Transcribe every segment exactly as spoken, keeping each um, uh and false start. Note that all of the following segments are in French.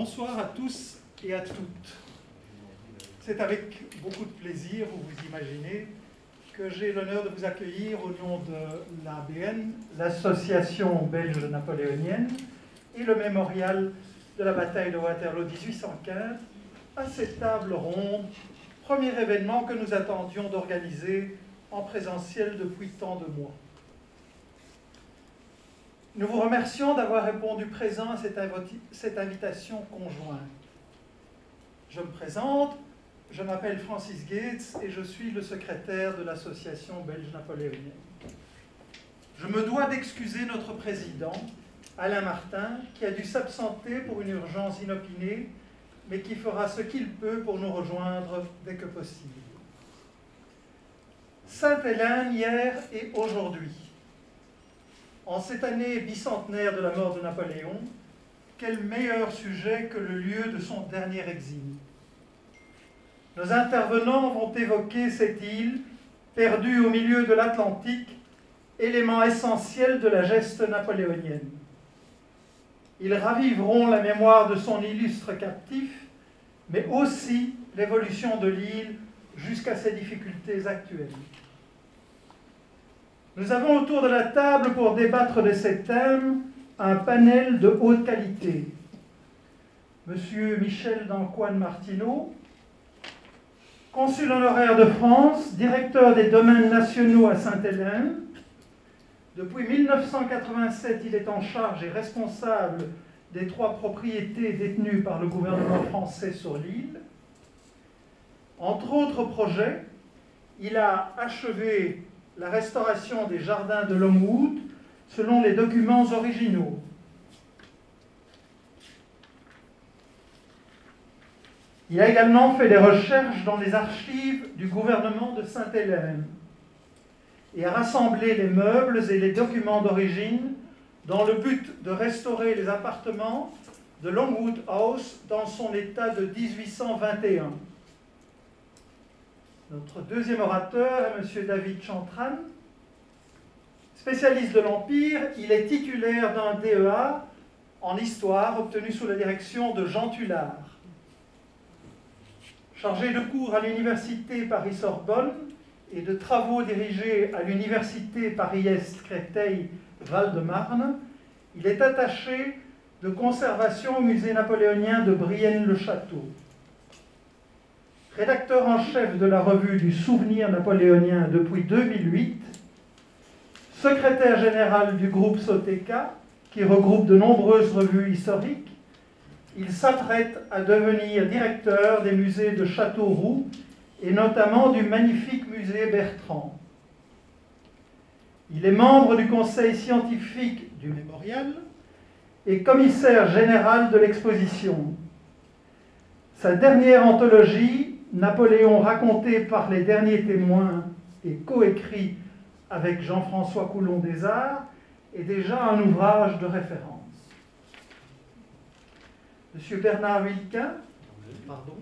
Bonsoir à tous et à toutes. C'est avec beaucoup de plaisir, vous vous imaginez, que j'ai l'honneur de vous accueillir au nom de l'A B N, l'Association belge napoléonienne, et le mémorial de la bataille de Waterloo mille huit cent quinze, à cette table ronde, premier événement que nous attendions d'organiser en présentiel depuis tant de mois. Nous vous remercions d'avoir répondu présent à cette, invi cette invitation conjointe. Je me présente, je m'appelle Francis Gates et je suis le secrétaire de l'Association belge napoléonienne. Je me dois d'excuser notre président, Alain Martin, qui a dû s'absenter pour une urgence inopinée, mais qui fera ce qu'il peut pour nous rejoindre dès que possible. Sainte-Hélène hier et aujourd'hui. En cette année bicentenaire de la mort de Napoléon, quel meilleur sujet que le lieu de son dernier exil. Nos intervenants vont évoquer cette île, perdue au milieu de l'Atlantique, élément essentiel de la geste napoléonienne. Ils raviveront la mémoire de son illustre captif, mais aussi l'évolution de l'île jusqu'à ses difficultés actuelles. Nous avons autour de la table, pour débattre de ces thèmes, un panel de haute qualité. Monsieur Michel d'Ancoine Martineau, consul honoraire de France, directeur des domaines nationaux à Sainte-Hélène. Depuis mille neuf cent quatre-vingt-sept, il est en charge et responsable des trois propriétés détenues par le gouvernement français sur l'île. Entre autres projets, il a achevé la restauration des jardins de Longwood selon les documents originaux. Il a également fait des recherches dans les archives du gouvernement de Sainte-Hélène et a rassemblé les meubles et les documents d'origine dans le but de restaurer les appartements de Longwood House dans son état de mille huit cent vingt et un. Notre deuxième orateur est M. David Chantran. Spécialiste de l'Empire, il est titulaire d'un D E A en histoire obtenu sous la direction de Jean Tullard. Chargé de cours à l'université Paris-Sorbonne et de travaux dirigés à l'université Paris-Est Créteil-Val-de-Marne, il est attaché de conservation au musée napoléonien de Brienne-le-Château. Rédacteur en chef de la revue du Souvenir napoléonien depuis deux mille huit, secrétaire général du groupe Soteca, qui regroupe de nombreuses revues historiques, il s'apprête à devenir directeur des musées de Châteauroux et notamment du magnifique musée Bertrand. Il est membre du conseil scientifique du mémorial et commissaire général de l'exposition. Sa dernière anthologie, Napoléon raconté par les derniers témoins et coécrit avec Jean-François Coulon des Arts, est déjà un ouvrage de référence. Monsieur Bernard Wilquin, pardon,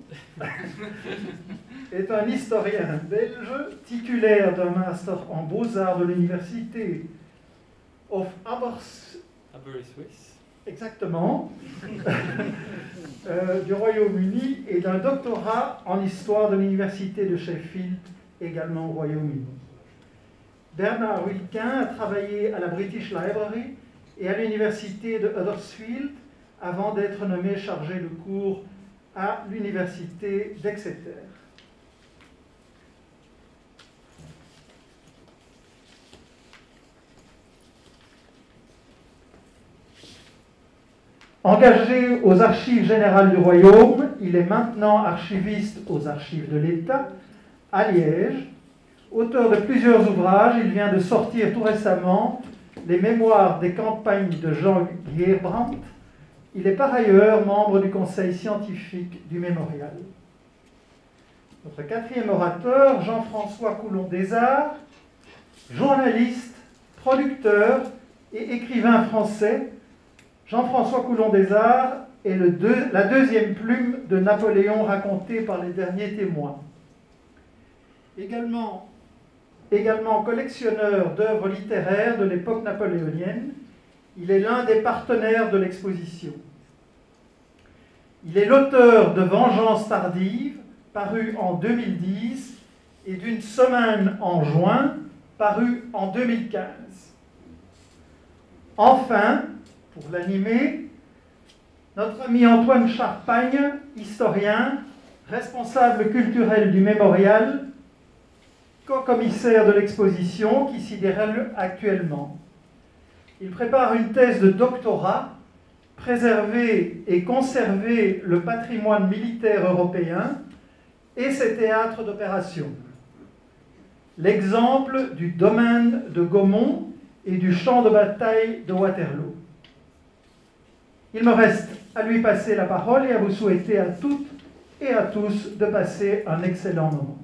est un historien belge, titulaire d'un master en beaux-arts de l'université of Aberystwyth, exactement, euh, du Royaume-Uni, et d'un doctorat en histoire de l'université de Sheffield, également au Royaume-Uni. Bernard Wilquin a travaillé à la British Library et à l'université de Huddersfield avant d'être nommé chargé de cours à l'université d'Exeter. Engagé aux Archives générales du Royaume, il est maintenant archiviste aux Archives de l'État à Liège. Auteur de plusieurs ouvrages, il vient de sortir tout récemment les Mémoires des campagnes de Jean Guillerbrandt. Il est par ailleurs membre du conseil scientifique du mémorial. Notre quatrième orateur, Jean-François Coulon des Arts, journaliste, producteur et écrivain français. Jean-François Coulon des Arts est le deux, la deuxième plume de Napoléon racontée par les derniers témoins. Également, également collectionneur d'œuvres littéraires de l'époque napoléonienne, il est l'un des partenaires de l'exposition. Il est l'auteur de Vengeance tardive, paru en deux mille dix, et d'Une semaine en juin, paru en deux mille quinze. Enfin, pour l'animer, notre ami Antoine Charpagne, historien, responsable culturel du mémorial, co-commissaire de l'exposition qui s'y déroule actuellement. Il prépare une thèse de doctorat, préserver et conserver le patrimoine militaire européen et ses théâtres d'opération. L'exemple du domaine de Gaumont et du champ de bataille de Waterloo. Il me reste à lui passer la parole et à vous souhaiter à toutes et à tous de passer un excellent moment.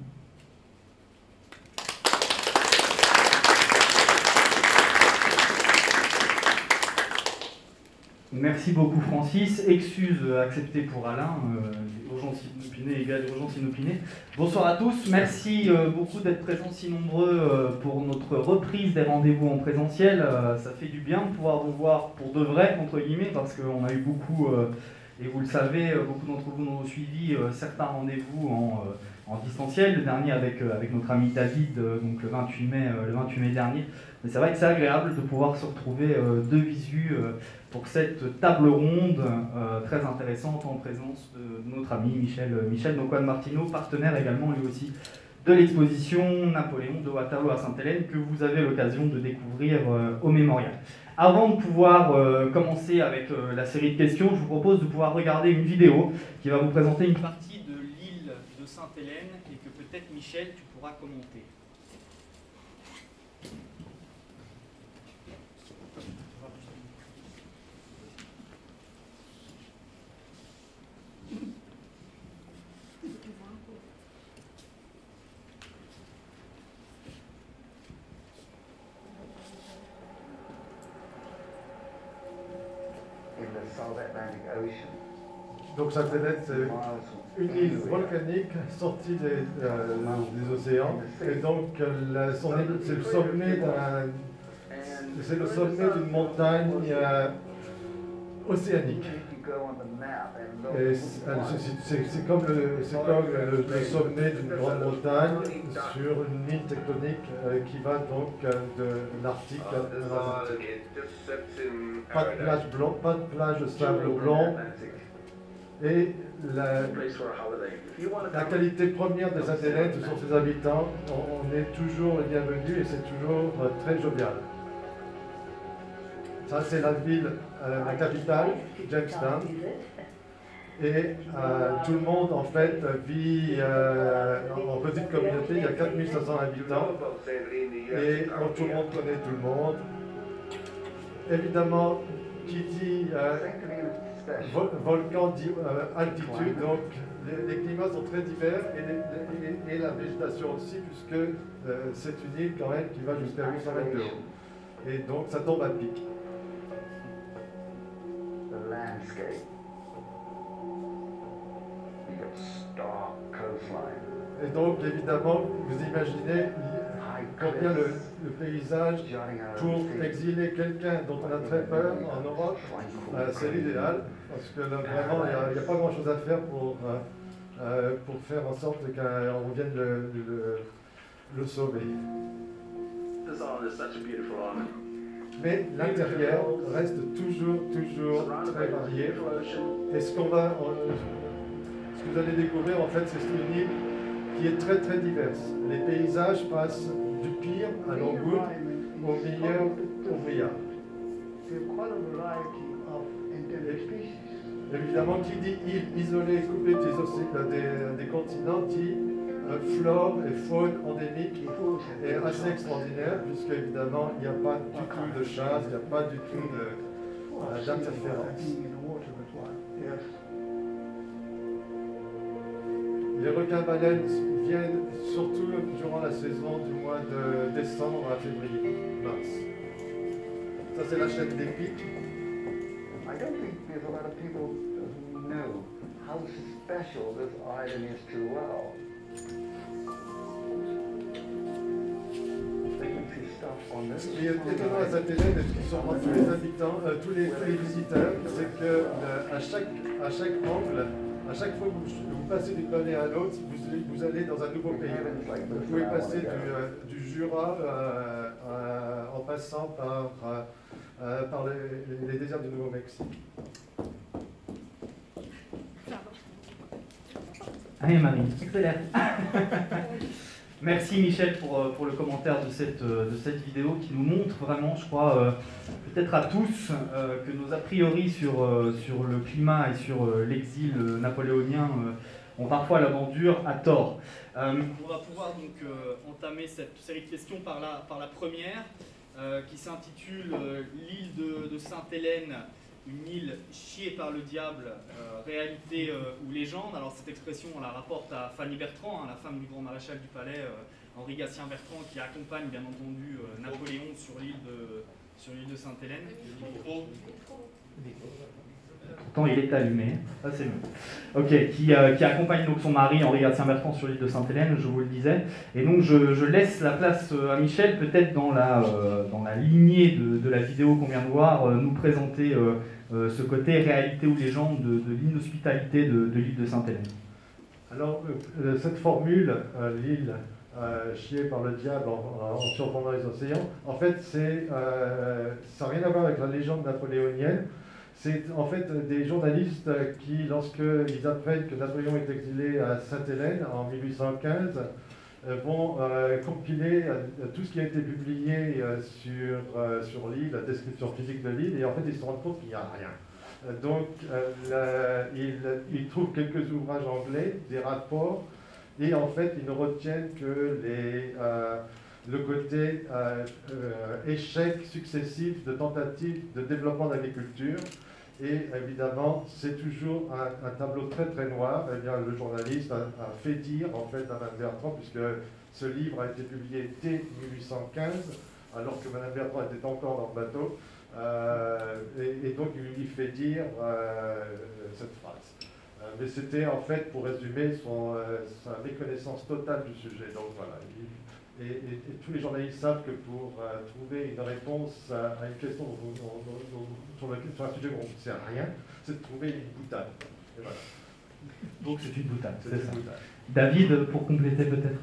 Merci beaucoup Francis, excuse acceptée pour Alain, euh, urgence inopinée égale urgence inopinée. Bonsoir à tous, merci euh, beaucoup d'être présents si nombreux euh, pour notre reprise des rendez-vous en présentiel. Euh, ça fait du bien de pouvoir vous voir pour de vrai, entre guillemets, parce qu'on a eu beaucoup, euh, et vous le savez, euh, beaucoup d'entre vous nous ont suivi euh, certains rendez-vous en, euh, en distanciel, le dernier avec, euh, avec notre ami David, euh, donc le vingt-huit mai, euh, le vingt-huit mai dernier. Mais c'est vrai que c'est agréable de pouvoir se retrouver euh, de visu euh, pour cette table ronde euh, très intéressante en présence de notre ami Michel, Michel Nocoine Martineau, partenaire également lui aussi de l'exposition Napoléon de Waterloo à Sainte-Hélène que vous avez l'occasion de découvrir euh, au Mémorial. Avant de pouvoir euh, commencer avec euh, la série de questions, je vous propose de pouvoir regarder une vidéo qui va vous présenter une partie de l'île de Sainte-Hélène et que peut-être Michel tu pourras commenter. Donc Sainte-Hélène, c'est une île volcanique sortie des, euh, des océans, et donc c'est le sommet d'un, c'est le sommet d'une montagne euh, océanique. Et c'est comme, le, comme le, le sommet d'une grande montagne sur une ligne tectonique euh, qui va donc euh, de l'Arctique à l'Atlantique. Pas de plage blanc, pas de plage de sable blanc. Et la, la qualité première des Sainte-Hélène, ce sont ses habitants. On, on est toujours les bienvenus et c'est toujours euh, très jovial. Ça, c'est la ville, euh, la capitale, Jamestown. Et euh, tout le monde, en fait, vit euh, en petite communauté. Il y a quatre mille cinq cents habitants. Et donc, tout le monde connaît tout le monde. Évidemment, qui dit euh, vol volcan dit euh, altitude, donc les, les climats sont très divers et, les, et, et la végétation aussi, puisque euh, c'est une île quand même qui va jusqu'à huit cents mètres de haut. Et donc, ça tombe à pic. Et donc, évidemment, vous imaginez combien le, le paysage, pour exiler quelqu'un dont on a très peur en Europe, euh, c'est l'idéal, parce que là, vraiment, il n'y a, a pas grand-chose à faire pour, euh, pour faire en sorte qu'on vienne le, le, le sauver. Mais l'intérieur reste toujours, toujours très varié. Et ce qu'on va, ce que vous allez découvrir, en fait, c'est une île qui est très très diverse. Les paysages passent du pire à Longwood au meilleur au meilleur. Évidemment, qui dit île isolée, coupée des, des, des continents, dit euh, flore et faune endémique et assez extraordinaire, puisque évidemment il n'y a pas du tout de chasse, il n'y a pas du tout euh, d'interférence. Les requins-baleines viennent surtout durant la saison du mois de décembre à février, mars. Ça, c'est la chaîne des pics. I don't think there's a lot of people who know how special this island is to well. They can see stuff on this ce qui est étonnant à Sainte-Hélène et ce qui surprend tous les habitants, euh, tous, les, tous les visiteurs, c'est que euh, à, chaque, à chaque angle, à chaque fois que vous, vous passez d'une vallée à l'autre, vous, vous allez dans un nouveau pays. Vous pouvez passer du, euh, du Jura euh, euh, en passant par, euh, par les, les déserts du Nouveau-Mexique. Allez Marie, accélère. Merci Michel pour, pour le commentaire de cette, de cette vidéo qui nous montre vraiment, je crois, euh, peut-être à tous, euh, que nos a priori sur, euh, sur le climat et sur euh, l'exil napoléonien euh, ont parfois la bordure à tort. Euh, on va pouvoir donc euh, entamer cette série de questions par la, par la première, euh, qui s'intitule euh, « L'île de, de Sainte-Hélène ». Une île chiée par le diable, euh, réalité euh, ou légende. Alors cette expression, on la rapporte à Fanny Bertrand, hein, la femme du grand maréchal du palais, euh, Henri Gatien Bertrand, qui accompagne bien entendu euh, Napoléon sur l'île de, sur l'île de Sainte-Hélène. Pourtant il est allumé, ça c'est mieux. Ok, qui, euh, qui accompagne donc son mari Henri Gatien Bertrand sur l'île de Sainte-Hélène, je vous le disais. Et donc je, je laisse la place à Michel, peut-être dans la, euh, dans la lignée de, de la vidéo qu'on vient de voir, euh, nous présenter euh, euh, ce côté réalité ou légende de, de l'inhospitalité de, de l'île de Sainte-Hélène. Alors euh, cette formule, euh, l'île euh, chiée par le diable en, en surplombant les océans, en fait c'est, euh, ça n'a rien à voir avec la légende napoléonienne. C'est en fait des journalistes qui, lorsqu'ils apprennent que Napoléon est exilé à Sainte-Hélène en mille huit cent quinze, vont euh, compiler euh, tout ce qui a été publié euh, sur, euh, sur l'île, la description physique de l'île, et en fait ils se rendent compte qu'il n'y a rien. Euh, donc euh, la, ils, ils trouvent quelques ouvrages anglais, des rapports, et en fait ils ne retiennent que les... Euh, le côté euh, euh, échec successif de tentatives de développement de l'agriculture. Et évidemment, c'est toujours un, un tableau très très noir. Eh bien, le journaliste a, a fait dire en fait à Madame Bertrand, puisque ce livre a été publié dès mille huit cent quinze, alors que Madame Bertrand était encore dans le bateau, euh, et, et donc il lui fait dire euh, cette phrase. Euh, mais c'était en fait, pour résumer, son, euh, sa méconnaissance totale du sujet. Donc voilà. Il, Et, et, et tous les journalistes savent que pour euh, trouver une réponse à, à une question dont, dont, dont, dont, sur, le, sur un sujet dont on ne sait rien, c'est de trouver une boutade. Et voilà. Donc c'est une boutade, c'est ça. Boutade. David, pour compléter peut-être.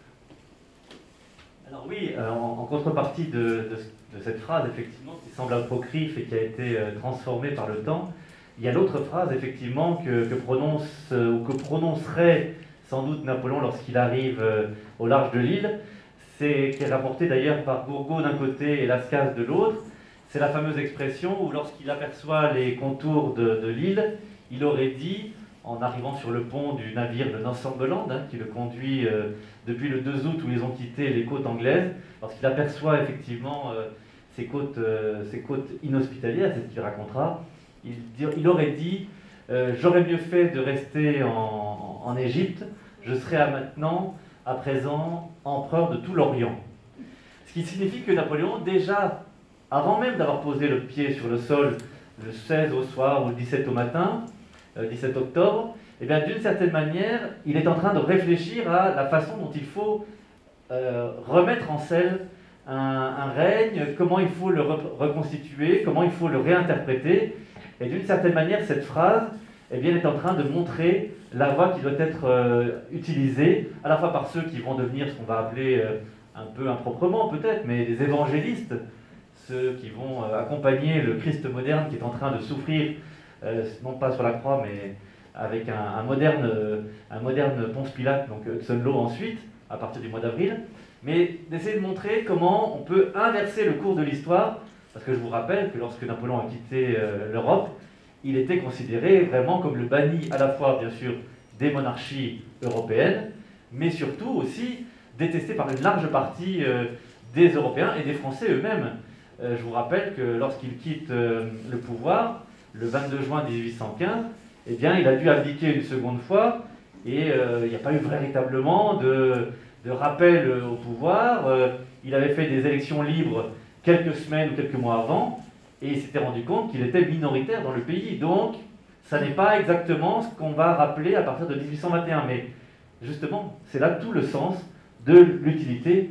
Alors oui, euh, en, en contrepartie de, de, de cette phrase, effectivement, qui semble apocryphe et qui a été euh, transformée par le temps, il y a l'autre phrase, effectivement, que, que prononce, euh, ou que prononcerait sans doute Napoléon lorsqu'il arrive euh, au large de l'île. C'est, qui est rapporté d'ailleurs par Gourgaud d'un côté et Lascaz de l'autre. C'est la fameuse expression où lorsqu'il aperçoit les contours de, de l'île, il aurait dit, en arrivant sur le pont du navire de Northumberland, hein, qui le conduit euh, depuis le deux août où ils ont quitté les côtes anglaises, lorsqu'il aperçoit effectivement euh, ces, côtes, euh, ces côtes inhospitalières, c'est ce qu'il racontera, il, il aurait dit euh, « J'aurais mieux fait de rester en, en Égypte, je serais à maintenant... à présent empereur de tout l'Orient ». Ce qui signifie que Napoléon, déjà, avant même d'avoir posé le pied sur le sol, le seize au soir ou le dix-sept au matin, euh, dix-sept octobre, eh bien, d'une certaine manière, il est en train de réfléchir à la façon dont il faut euh, remettre en selle un, un règne, comment il faut le re reconstituer, comment il faut le réinterpréter. Et d'une certaine manière, cette phrase, eh bien, est en train de montrer la voie qui doit être euh, utilisée, à la fois par ceux qui vont devenir ce qu'on va appeler, euh, un peu improprement peut-être, mais des évangélistes, ceux qui vont euh, accompagner le Christ moderne qui est en train de souffrir, euh, non pas sur la croix, mais avec un, un moderne, euh, un moderne Ponce Pilate, donc Hudson Law ensuite, à partir du mois d'avril, mais d'essayer de montrer comment on peut inverser le cours de l'histoire, parce que je vous rappelle que lorsque Napoléon a quitté euh, l'Europe, il était considéré vraiment comme le banni à la fois, bien sûr, des monarchies européennes, mais surtout aussi détesté par une large partie euh, des Européens et des Français eux-mêmes. Euh, je vous rappelle que lorsqu'il quitte euh, le pouvoir, le vingt-deux juin mille huit cent quinze, eh bien, il a dû abdiquer une seconde fois, et euh, il n'y a pas eu véritablement de, de rappel au pouvoir. Euh, il avait fait des élections libres quelques semaines ou quelques mois avant, et il s'était rendu compte qu'il était minoritaire dans le pays. Donc, ça n'est pas exactement ce qu'on va rappeler à partir de mille huit cent vingt et un. Mais justement, c'est là tout le sens de l'utilité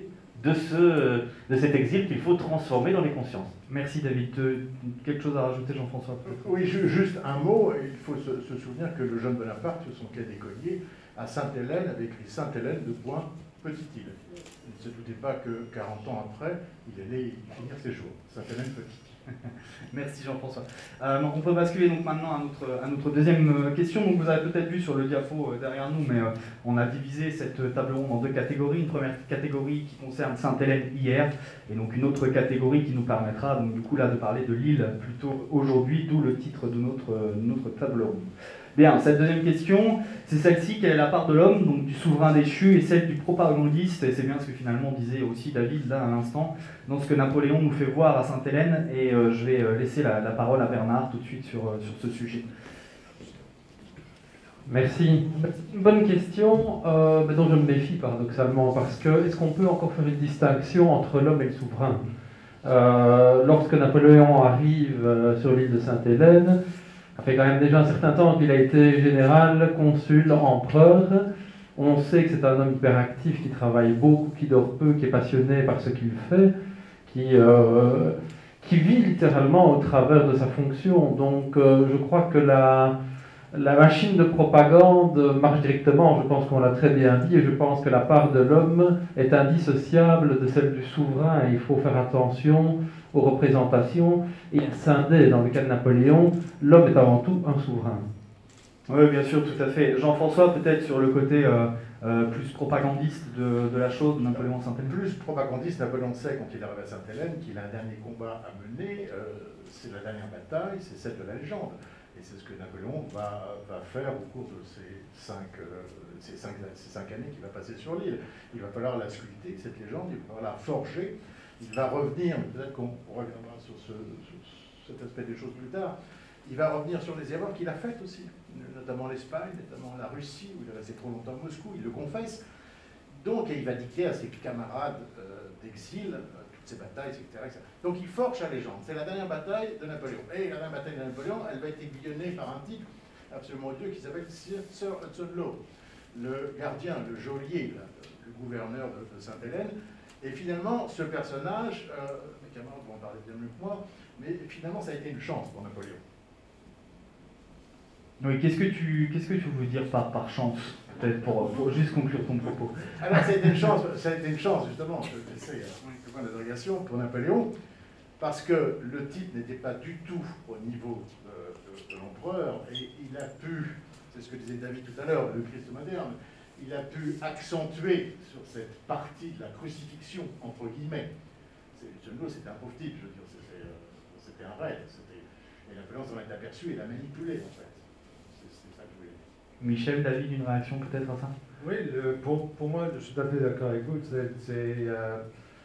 de, ce, de cet exil qu'il faut transformer dans les consciences. Merci David. Euh, quelque chose à rajouter, Jean-François? Oui, juste un mot. Il faut se, se souvenir que le jeune Bonaparte, sur son quai d'écolier, à Sainte-Hélène, avait écrit Sainte-Hélène de point Petite-Île. Il ne se doutait pas que quarante ans après, il allait y finir ses jours. Sainte-Hélène Petite. Merci Jean-François. Euh, on peut basculer donc maintenant à notre, à notre deuxième question. Donc vous avez peut-être vu sur le diapo euh, derrière nous, mais euh, on a divisé cette table ronde en deux catégories. Une première catégorie qui concerne Sainte-Hélène hier, et donc une autre catégorie qui nous permettra donc du coup là de parler de l'île plutôt aujourd'hui, d'où le titre de notre, euh, notre table ronde. Bien, cette deuxième question, c'est celle-ci: quelle est la part de l'homme, donc du souverain déchu, et celle du propagandiste? Et c'est bien ce que finalement disait aussi David là à l'instant, dans ce que Napoléon nous fait voir à Sainte-Hélène. Et euh, je vais euh, laisser la, la parole à Bernard tout de suite sur, euh, sur ce sujet. Merci. Une bonne question, euh, mais dont je me méfie paradoxalement, parce que est-ce qu'on peut encore faire une distinction entre l'homme et le souverain? euh, Lorsque Napoléon arrive euh, sur l'île de Sainte-Hélène, ça fait quand même déjà un certain temps qu'il a été général, consul, empereur. On sait que c'est un homme hyperactif qui travaille beaucoup, qui dort peu, qui est passionné par ce qu'il fait, qui, euh, qui vit littéralement au travers de sa fonction. Donc euh, je crois que la, la machine de propagande marche directement, je pense qu'on l'a très bien dit, et je pense que la part de l'homme est indissociable de celle du souverain, et il faut faire attention aux représentations et à scinder. Dans le cas de Napoléon, l'homme est avant tout un souverain. Oui, bien sûr, tout à fait. Jean-François, peut-être sur le côté euh, euh, plus propagandiste de, de la chose, de Napoléon Sainte-Hélène. Plus propagandiste, Napoléon sait quand il arrive à Sainte-Hélène qu'il a un dernier combat à mener, euh, c'est la dernière bataille, c'est celle de la légende. Et c'est ce que Napoléon va, va faire au cours de ces cinq, euh, ces, cinq, ces cinq années qu'il va passer sur l'île. Il va falloir la sculpter, cette légende, il va falloir la forger. Il va revenir, peut-être qu'on reviendra sur, ce, sur cet aspect des choses plus tard, il va revenir sur les erreurs qu'il a faites aussi, notamment l'Espagne, notamment la Russie, où il est resté trop longtemps à Moscou, il le confesse. Donc, et il va dicter à ses camarades euh, d'exil euh, toutes ces batailles, et cetera, et cetera. Donc il forge sa légende. C'est la dernière bataille de Napoléon. Et la dernière bataille de Napoléon, elle va être aiguillonnée par un type absolument odieux qui s'appelle Sir Hudson Lowe, le gardien, le geôlier, là, le gouverneur de, de Sainte-Hélène. Et finalement, ce personnage, euh, mes camarades vont en parler bien mieux que moi, mais finalement, ça a été une chance pour Napoléon. Oui, qu'est-ce que tu, qu'est-ce que tu veux dire par, par chance, peut-être, pour, pour juste conclure ton propos? Alors, ça a été une chance, ça a été une chance justement, je sais, le point d'interrogation pour Napoléon, parce que le type n'était pas du tout au niveau de, de, de l'empereur, et il a pu, c'est ce que disait David tout à l'heure, le Christ moderne, il a pu accentuer sur cette partie de la crucifixion, entre guillemets. John Doe, c'était un pauvre type, je veux dire, c'était, euh, c'était un raid. Et Napoléon s'en est aperçu et l'a manipulé, en fait. C'est ça que je voulais dire. Michel, David, une réaction peut-être à ça? Oui, le, pour, pour moi, je suis tout à fait d'accord avec vous, c'est euh,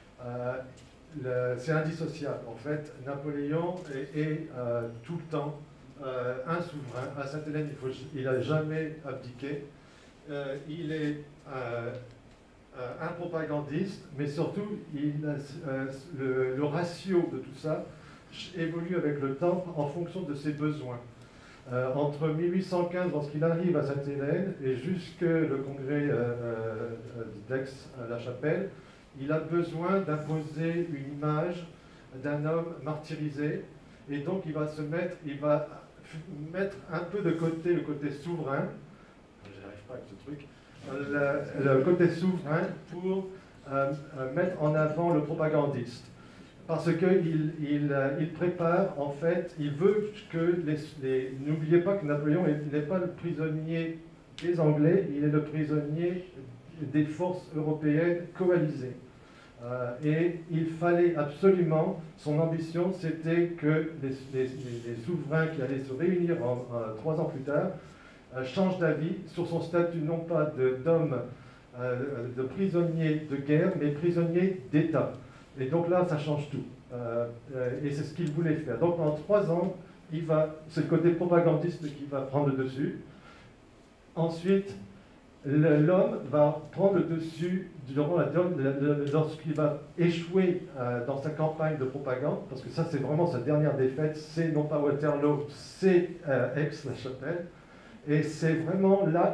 euh, indissociable. En fait, Napoléon est, est euh, tout le temps euh, un souverain. À Sainte-Hélène, il n'a jamais abdiqué. Euh, il est euh, euh, un propagandiste, mais surtout, il, euh, le, le ratio de tout ça évolue avec le temps en fonction de ses besoins. Euh, entre mille huit cent quinze, lorsqu'il arrive à Sainte-Hélène, et jusque le congrès euh, euh, d'Aix-la-Chapelle, il a besoin d'imposer une image d'un homme martyrisé, et donc il va se mettre, il va mettre un peu de côté le côté souverain, avec ce truc, le, le côté souverain pour euh, mettre en avant le propagandiste. Parce qu'il il, il prépare, en fait, il veut que les... les n'oubliez pas que Napoléon n'est pas le prisonnier des Anglais, il est le prisonnier des forces européennes coalisées. Euh, et il fallait absolument, son ambition, c'était que les, les, les souverains qui allaient se réunir en, en, trois ans plus tard, Euh, change d'avis sur son statut, non pas d'homme, euh, de prisonnier de guerre, mais prisonnier d'État. Et donc là, ça change tout. Euh, euh, et c'est ce qu'il voulait faire. Donc en trois ans, il va, c'est le côté propagandiste qui va prendre le dessus. Ensuite, l'homme va prendre le dessus durant la, lorsqu'il va échouer euh, dans sa campagne de propagande, parce que ça, c'est vraiment sa dernière défaite. C'est non pas Waterloo, c'est euh, Aix-la-Chapelle. Et c'est vraiment là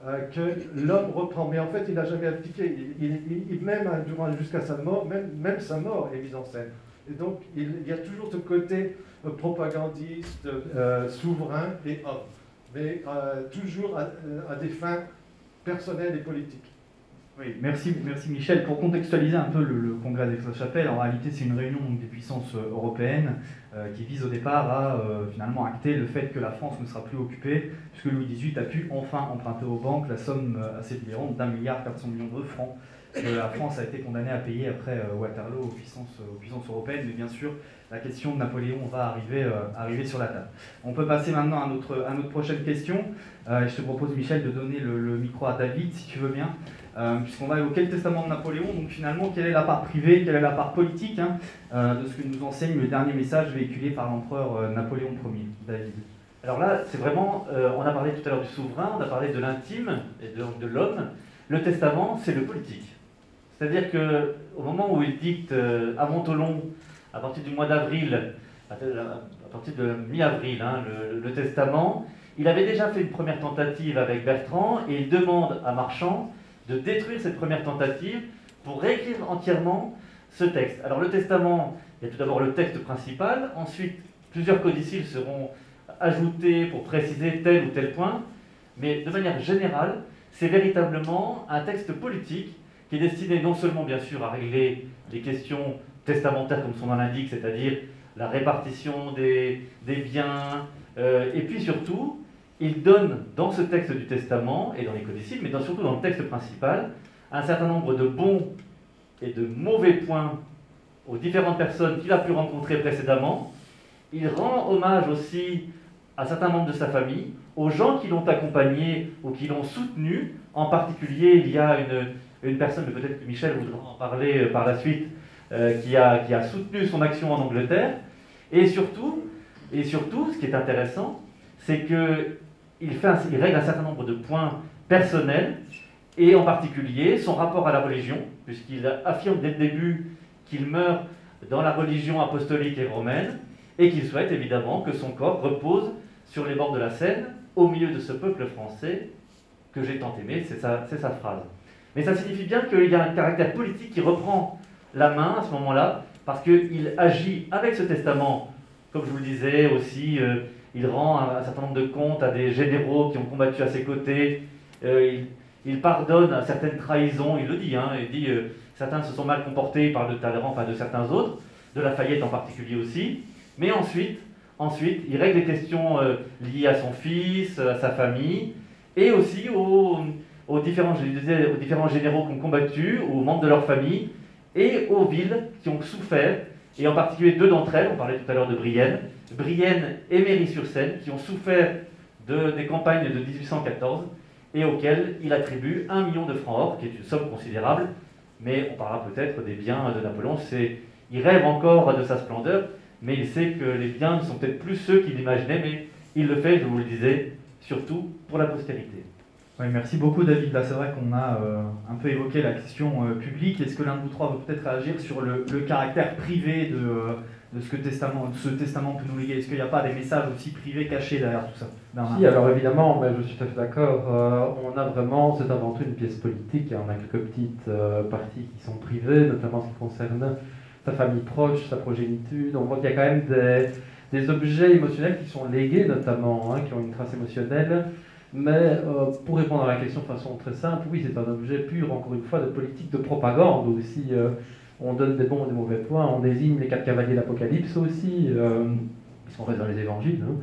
euh, que l'homme reprend. Mais en fait, il n'a jamais abdiqué. Il, il, il, même durant, jusqu'à sa mort, même, même sa mort est mise en scène. Et donc, il, il y a toujours ce côté euh, propagandiste, euh, souverain et homme. Mais euh, toujours à, à des fins personnelles et politiques. Oui, merci, merci Michel. Pour contextualiser un peu le, le congrès d'Aix-la-Chapelle, en réalité c'est une réunion des puissances européennes euh, qui vise au départ à euh, finalement acter le fait que la France ne sera plus occupée, puisque Louis dix-huit a pu enfin emprunter aux banques la somme assez délirante d'un milliard quatre cents millions de francs que la France a été condamnée à payer après euh, Waterloo aux puissances, aux puissances européennes. Mais bien sûr, la question de Napoléon va arriver, euh, arriver sur la table. On peut passer maintenant à notre, à notre prochaine question. Euh, je te propose, Michel, de donner le, le micro à David, si tu veux bien. Euh, puisqu'on va évoquer le testament de Napoléon, donc finalement, quelle est la part privée, quelle est la part politique hein, euh, de ce que nous enseigne le dernier message véhiculé par l'empereur euh, Napoléon Ier. David. Alors là, c'est vraiment, euh, on a parlé tout à l'heure du souverain, on a parlé de l'intime et de, de l'homme. Le testament, c'est le politique. C'est-à-dire qu'au moment où il dicte euh, à Montholon, à partir du mois d'avril, à, à partir de mi-avril, hein, le, le testament, il avait déjà fait une première tentative avec Bertrand et il demande à Marchand de détruire cette première tentative pour réécrire entièrement ce texte. Alors le testament, il y a tout d'abord le texte principal, ensuite plusieurs codicilles seront ajoutés pour préciser tel ou tel point, mais de manière générale, c'est véritablement un texte politique qui est destiné non seulement bien sûr à régler les questions testamentaires comme son nom l'indique, c'est-à-dire la répartition des, des biens, euh, et puis surtout, il donne dans ce texte du testament, et dans les codicilles, mais dans, surtout dans le texte principal, un certain nombre de bons et de mauvais points aux différentes personnes qu'il a pu rencontrer précédemment. Il rend hommage aussi à certains membres de sa famille, aux gens qui l'ont accompagné ou qui l'ont soutenu. En particulier, il y a une, une personne, mais peut-être que Michel voudra en parler par la suite, euh, qui, a, qui a soutenu son action en Angleterre. Et surtout, et surtout ce qui est intéressant, c'est que Il, fait un, il règle un certain nombre de points personnels, et en particulier son rapport à la religion, puisqu'il affirme dès le début qu'il meurt dans la religion apostolique et romaine, et qu'il souhaite évidemment que son corps repose sur les bords de la Seine, au milieu de ce peuple français que j'ai tant aimé, c'est sa, c'est sa phrase. Mais ça signifie bien qu'il y a un caractère politique qui reprend la main à ce moment-là, parce qu'il agit avec ce testament, comme je vous le disais aussi, euh, il rend un, un certain nombre de comptes à des généraux qui ont combattu à ses côtés. Euh, il, il pardonne à certaines trahisons, il le dit. Hein, il dit euh, certains se sont mal comportés, il parle de Talleyrand, enfin de certains autres, de Lafayette en particulier aussi. Mais ensuite, ensuite il règle les questions euh, liées à son fils, à sa famille, et aussi aux, aux, différents, je disais, aux différents généraux qui ont combattu, aux membres de leur famille, et aux villes qui ont souffert, et en particulier deux d'entre elles, on parlait tout à l'heure de Brienne, Brienne et Méry-sur-Seine, qui ont souffert de, des campagnes de dix-huit cent quatorze et auxquelles il attribue un million de francs or, qui est une somme considérable, mais on parlera peut-être des biens de Napoléon. C'est, il rêve encore de sa splendeur, mais il sait que les biens ne sont peut-être plus ceux qu'il imaginait, mais il le fait, je vous le disais, surtout pour la postérité. Oui, merci beaucoup David. Là, c'est vrai qu'on a euh, un peu évoqué la question euh, publique. Est-ce que l'un de vous trois veut peut-être réagir sur le, le caractère privé de, euh, de ce que testament, de ce testament peut nous léguer? Est-ce qu'il n'y a pas des messages aussi privés cachés derrière tout ça? Bernard. Si, alors évidemment, mais je suis tout à fait d'accord. Euh, on a vraiment, c'est avant tout une pièce politique. On a quelques petites euh, parties qui sont privées, notamment ce qui concerne sa famille proche, sa progéniture. On voit qu'il y a quand même des, des objets émotionnels qui sont légués, notamment, hein, qui ont une trace émotionnelle. Mais euh, pour répondre à la question de façon très simple, oui, c'est un objet pur, encore une fois, de politique de propagande aussi. Euh, on donne des bons et des mauvais points, on désigne les quatre cavaliers de l'Apocalypse aussi, euh, qui sont restés dans les évangiles. Hein.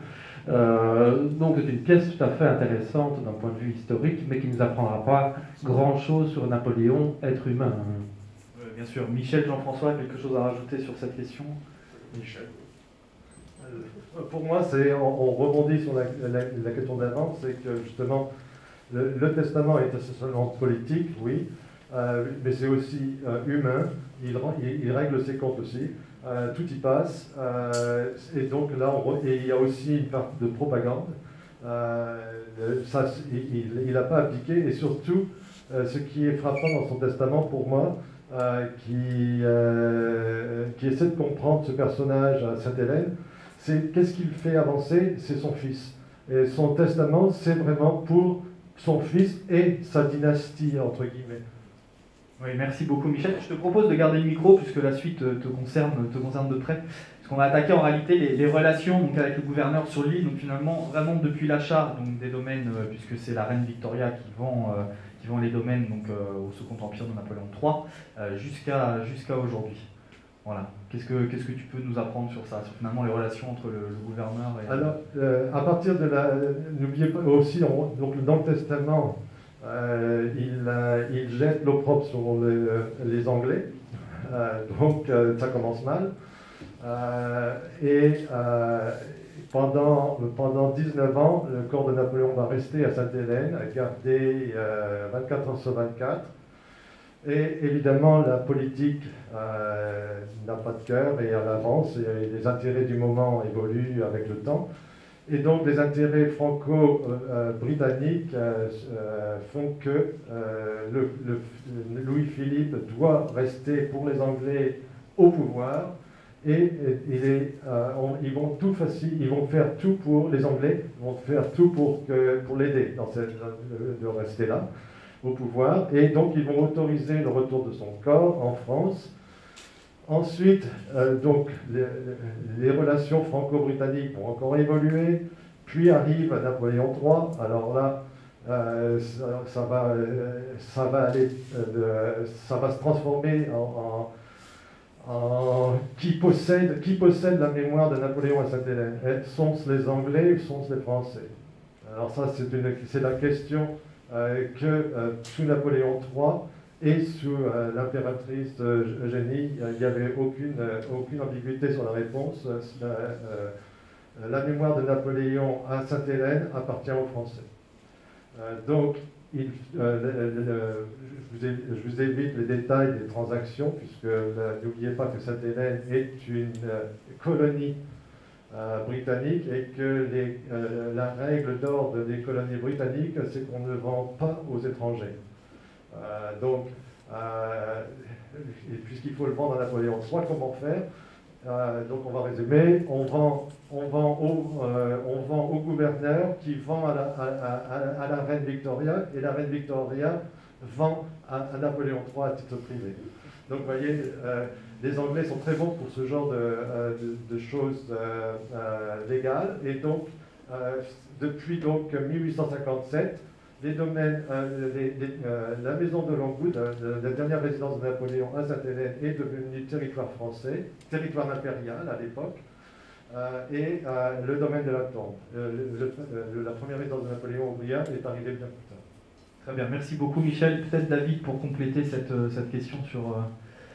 Euh, donc c'est une pièce tout à fait intéressante d'un point de vue historique, mais qui ne nous apprendra pas grand-chose sur Napoléon, être humain. Euh, bien sûr. Michel, Jean-François, quelque chose à rajouter sur cette question? Michel. Pour moi, c'est, on, on rebondit sur la, la, la question d'avant, c'est que justement, le, le testament est essentiellement politique, oui, euh, mais c'est aussi euh, humain, il, il, il règle ses comptes aussi, euh, tout y passe, euh, et donc là, on, et il y a aussi une part de propagande, euh, ça, il n'a pas abdiqué, et surtout, euh, ce qui est frappant dans son testament, pour moi, euh, qui, euh, qui essaie de comprendre ce personnage à Sainte-Hélène, c'est qu'est-ce qu'il fait avancer, c'est son fils. Et son testament, c'est vraiment pour son fils et sa dynastie, entre guillemets. Oui, merci beaucoup Michel. Je te propose de garder le micro puisque la suite te concerne, te concerne de près. Parce qu'on va attaquer en réalité les, les relations donc, avec le gouverneur sur l'île. Donc finalement, vraiment depuis l'achat donc, des domaines, euh, puisque c'est la reine Victoria qui vend, euh, qui vend les domaines donc, euh, au Second Empire de Napoléon trois, euh, jusqu'à jusqu'à aujourd'hui. Voilà. Qu'est-ce que, qu'est-ce que tu peux nous apprendre sur ça, sur finalement les relations entre le, le gouverneur et... Alors, euh, à partir de la... N'oubliez pas aussi, on, donc, dans le Testament, euh, il, euh, il jette l'opprobre sur les, les Anglais. Euh, donc, euh, ça commence mal. Euh, et euh, pendant, pendant dix-neuf ans, le corps de Napoléon va rester à Sainte-Hélène, gardé euh, vingt-quatre heures sur vingt-quatre. Et évidemment, la politique euh, n'a pas de cœur et elle avance, et les intérêts du moment évoluent avec le temps. Et donc, les intérêts franco-britanniques euh, euh, font que euh, le, le, Louis-Philippe doit rester pour les Anglais au pouvoir. Et, et, et euh, on, ils, vont tout facile, ils vont faire tout pour les Anglais, vont faire tout pour, que, pour l'aider dans cette, de rester là, au pouvoir. Et donc, ils vont autoriser le retour de son corps en France. Ensuite, euh, donc, les, les relations franco-britanniques vont encore évoluer. Puis arrive Napoléon trois. Alors là, euh, ça, ça, va, ça, va aller, euh, ça va se transformer en... en Euh, qui, possède, qui possède la mémoire de Napoléon à Sainte-Hélène? Sont-ce les Anglais ou sont-ce les Français? Alors ça, c'est la question euh, que euh, sous Napoléon trois et sous euh, l'impératrice euh, Eugénie, il n'y avait aucune, euh, aucune ambiguïté sur la réponse. La, euh, la mémoire de Napoléon à Sainte-Hélène appartient aux Français. Euh, donc, Il, euh, le, le, le, je, vous ai, je vous évite les détails des transactions, puisque n'oubliez pas que Sainte-Hélène est une euh, colonie euh, britannique et que les, euh, la règle d'or des colonies britanniques, c'est qu'on ne vend pas aux étrangers. Euh, donc, euh, puisqu'il faut le vendre à Napoléon trois, comment faire? Euh, donc on va résumer, on vend, on vend, au, euh, on vend au gouverneur qui vend à la, à, à, à la reine Victoria, et la reine Victoria vend à, à Napoléon trois à titre privé. Donc vous voyez, euh, les Anglais sont très bons pour ce genre de, euh, de, de choses euh, euh, légales, et donc euh, depuis donc mille huit cent cinquante-sept, les domaines, euh, les, les, euh, la maison de Longwood, euh, la dernière résidence de Napoléon à Sainte-Hélène, est devenue territoire français, territoire impérial à l'époque, euh, et euh, le domaine de la Tombe. Euh, le, le, la première résidence de Napoléon au Briard est arrivée bien plus tard. Très bien, merci beaucoup Michel. Peut-être David pour compléter cette, cette question sur, euh,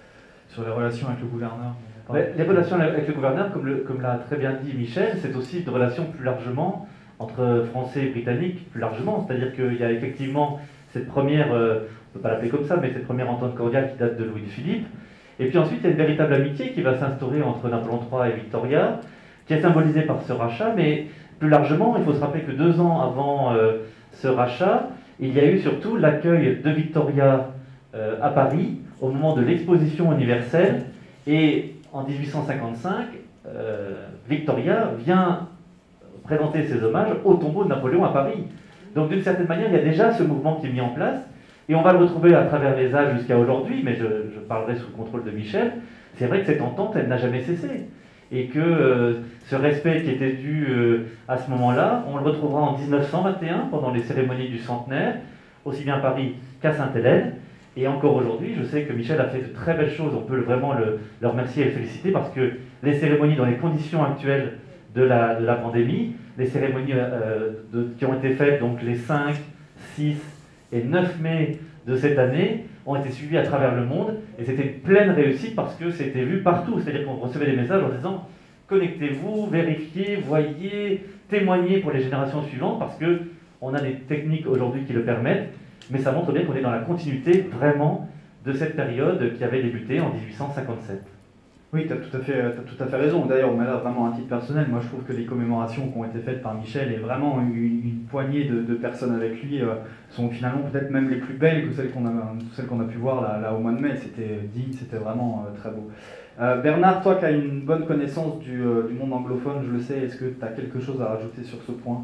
sur les relations avec le gouverneur. Mais les relations avec le gouverneur, comme, le, comme l'a très bien dit Michel, c'est aussi une relation plus largement entre Français et Britanniques, plus largement. C'est-à-dire qu'il y a effectivement cette première, euh, on ne peut pas l'appeler comme ça, mais cette première entente cordiale qui date de Louis-Philippe. Et puis ensuite, il y a une véritable amitié qui va s'instaurer entre Napoléon trois et Victoria, qui est symbolisée par ce rachat, mais plus largement, il faut se rappeler que deux ans avant euh, ce rachat, il y a eu surtout l'accueil de Victoria euh, à Paris au moment de l'exposition universelle. Et en mille huit cent cinquante-cinq, euh, Victoria vient présenter ses hommages au tombeau de Napoléon à Paris. Donc d'une certaine manière, il y a déjà ce mouvement qui est mis en place, et on va le retrouver à travers les âges jusqu'à aujourd'hui, mais je, je parlerai sous le contrôle de Michel. C'est vrai que cette entente, elle n'a jamais cessé, et que euh, ce respect qui était dû euh, à ce moment-là, on le retrouvera en mille neuf cent vingt et un, pendant les cérémonies du centenaire, aussi bien à Paris qu'à Sainte-Hélène, et encore aujourd'hui, je sais que Michel a fait de très belles choses, on peut vraiment le, le remercier et le féliciter, parce que les cérémonies dans les conditions actuelles de la, de la pandémie, les cérémonies euh, de, qui ont été faites donc les cinq, six et neuf mai de cette année ont été suivies à travers le monde, et c'était une pleine réussite parce que c'était vu partout, c'est-à-dire qu'on recevait des messages en disant connectez-vous, vérifiez, voyez, témoignez pour les générations suivantes, parce qu'on a des techniques aujourd'hui qui le permettent, mais ça montre bien qu'on est dans la continuité vraiment de cette période qui avait débuté en mille huit cent cinquante-sept. Oui, tu as tout à fait, t'as tout à fait raison. D'ailleurs, mais là, vraiment à titre personnel, moi je trouve que les commémorations qui ont été faites par Michel et vraiment une, une poignée de, de personnes avec lui euh, sont finalement peut-être même les plus belles que celles qu'on a, celles qu'on a pu voir là, là au mois de mai. C'était digne, c'était vraiment euh, très beau. Euh, Bernard, toi qui as une bonne connaissance du, euh, du monde anglophone, je le sais, est-ce que tu as quelque chose à rajouter sur ce point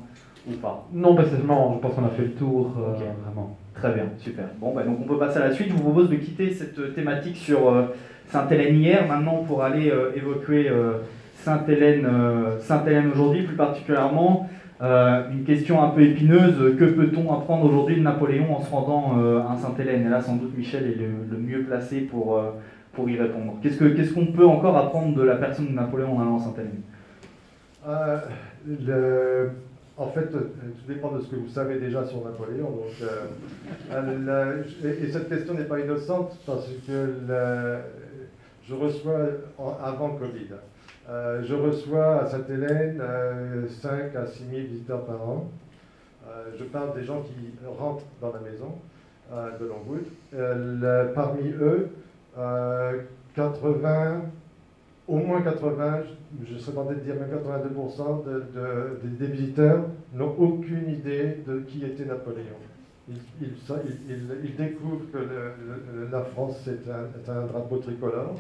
ou pas? Non, pas seulement, je pense qu'on a fait le tour, euh, Ok. vraiment. Très bien, super. Bon, bah, donc on peut passer à la suite. Je vous propose de quitter cette thématique sur euh, Sainte-Hélène hier, maintenant pour aller euh, évoquer euh, Sainte-Hélène euh, Sainte-Hélène aujourd'hui, plus particulièrement. Euh, une question un peu épineuse, que peut-on apprendre aujourd'hui de Napoléon en se rendant euh, à Sainte-Hélène? Et là, sans doute, Michel est le, le mieux placé pour, euh, pour y répondre. Qu'est-ce que, qu'est-ce qu'on peut encore apprendre de la personne de Napoléon en allant à Sainte-Hélène? Euh, le- En fait, euh, tout dépend de ce que vous savez déjà sur Napoléon. Donc, euh, la- et, et cette question n'est pas innocente parce que la- je reçois, en- avant Covid, euh, je reçois à Sainte-Hélène euh, cinq à six mille visiteurs par an. Euh, je parle des gens qui rentrent dans la maison euh, de Longwood. Euh, le- parmi eux, euh, quatre-vingts, au moins quatre-vingts, je serais tenté de dire même quatre-vingt-deux pour cent de, de- des, des visiteurs n'ont aucune idée de qui était Napoléon. Ils, ils, ils- ils- ils découvrent que le- le- la France c'est un, c'est un drapeau tricolore.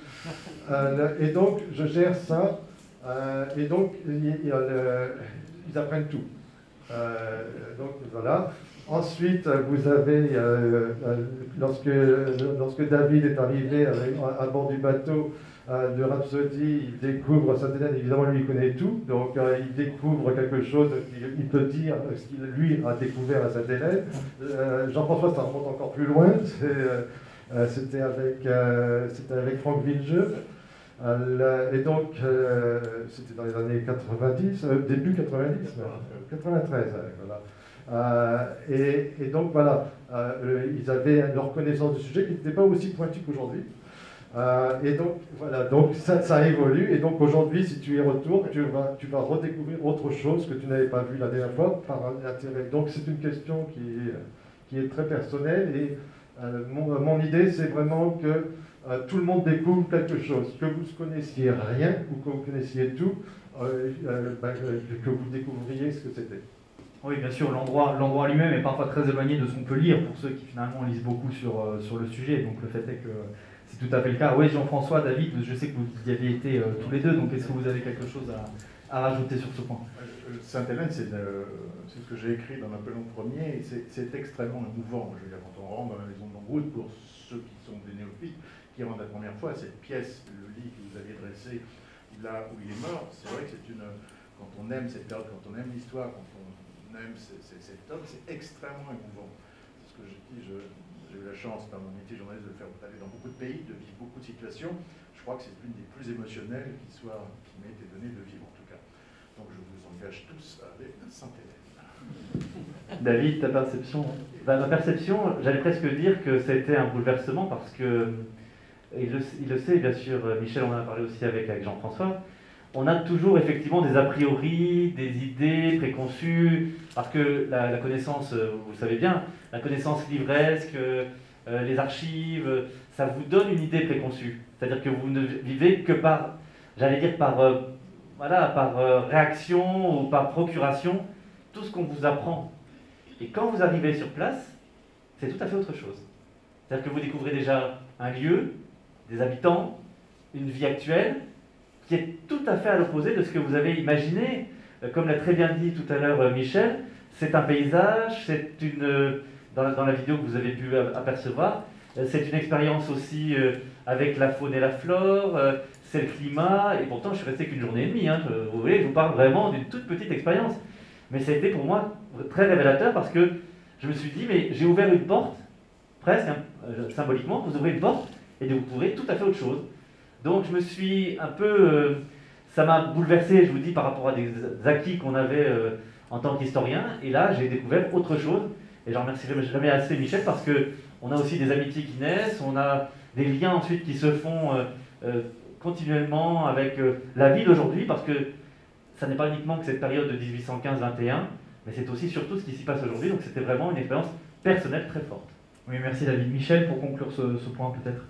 Euh, le- et donc je gère ça. euh, et donc il y a le- ils apprennent tout. Euh, donc voilà. Ensuite, vous avez, euh, euh, lorsque, lorsque David est arrivé avec- à, à bord du bateau euh, de Rhapsody, il découvre Sainte-Hélène, évidemment lui il connaît tout, donc euh, il découvre quelque chose, il, il peut dire ce qu'il lui a découvert à Sainte-Hélène. Euh, Jean-François, ça remonte encore plus loin, c'est, euh, c'était avec, euh, c'était avec Franck Villejeu. Euh, et donc, euh, c'était dans les années quatre-vingt-dix, euh, début quatre-vingt-dix, quatre-vingt-treize, euh, voilà. Euh, et, et donc, voilà, euh, ils avaient leur connaissance du sujet qui n'était pas aussi pointue qu'aujourd'hui. Euh, et donc, voilà, donc ça, ça évolue. Et donc, aujourd'hui, si tu y retournes, tu vas, tu vas redécouvrir autre chose que tu n'avais pas vu la dernière fois par un intérêt. Donc, c'est une question qui est, qui est très personnelle. Et euh, mon, mon idée, c'est vraiment que Euh, tout le monde découvre quelque chose, que vous ne connaissiez rien ou que vous connaissiez tout, euh, euh, ben, que vous découvriez ce que c'était. Oui, bien sûr, l'endroit, l'endroit lui-même est parfois très éloigné de ce qu'on peut lire pour ceux qui finalement lisent beaucoup sur, euh, sur le sujet. Donc le fait est que c'est tout à fait le cas. Oui, Jean-François, David, je sais que vous y aviez été euh, tous les deux, donc est-ce que vous avez quelque chose à, à rajouter sur ce point? Sainte-Hélène, c'est, euh, c'est ce que j'ai écrit dans Napoléon Ier, et c'est, c'est extrêmement émouvant. Je veux dire, quand on rentre dans la maison de Longwood, pour ceux qui sont des néophytes, qui rentrent la première fois, cette pièce, le lit que vous aviez dressé là où il est mort, c'est vrai que c'est une. Quand on aime cette période, quand on aime l'histoire, quand on aime c- c- cet homme, c'est extrêmement émouvant. C'est ce que je dis, je- j'ai eu la chance, par mon métier de journaliste, de le faire aller dans beaucoup de pays, de vivre beaucoup de situations. Je crois que c'est l'une des plus émotionnelles qui, soit, qui m'ait été donnée de vivre, en tout cas. Donc je vous engage tous à aller à Sainte-Hélène. David, ta perception? Bah, ma perception, j'allais presque dire que c'était un bouleversement parce que, il le, il le sait bien sûr, Michel en a parlé aussi avec, avec Jean-François, on a toujours effectivement des a priori, des idées préconçues, parce que la, la connaissance, vous le savez bien, la connaissance livresque, euh, les archives, ça vous donne une idée préconçue. C'est-à-dire que vous ne vivez que par, j'allais dire par, euh, voilà, par euh, réaction ou par procuration, tout ce qu'on vous apprend. Et quand vous arrivez sur place, c'est tout à fait autre chose. C'est-à-dire que vous découvrez déjà un lieu, des habitants, une vie actuelle, qui est tout à fait à l'opposé de ce que vous avez imaginé. Euh, Comme l'a très bien dit tout à l'heure euh, Michel, c'est un paysage, c'est une, euh, dans la, dans la vidéo que vous avez pu a- apercevoir, euh, c'est une expérience aussi euh, avec la faune et la flore, euh, c'est le climat, et pourtant je suis resté qu'une journée et demie, hein, je- vous voyez, je vous parle vraiment d'une toute petite expérience. Mais ça a été pour moi très révélateur parce que je me suis dit, mais j'ai ouvert une porte, presque hein, euh, symboliquement, vous ouvrez une porte et vous découvrez tout à fait autre chose. Donc je me suis un peu, euh, ça m'a bouleversé, je vous dis, par rapport à des acquis qu'on avait euh, en tant qu'historien. Et là, j'ai découvert autre chose. Et j'en remercierai jamais assez Michel parce que on a aussi des amitiés qui naissent, on a des liens ensuite qui se font euh, euh, continuellement avec euh, la vie d'aujourd'hui parce que ça n'est pas uniquement que cette période de dix-huit cent quinze vingt et un, mais c'est aussi surtout ce qui s'y passe aujourd'hui. Donc c'était vraiment une expérience personnelle très forte. Oui, merci David. Michel, pour conclure ce, ce point peut-être.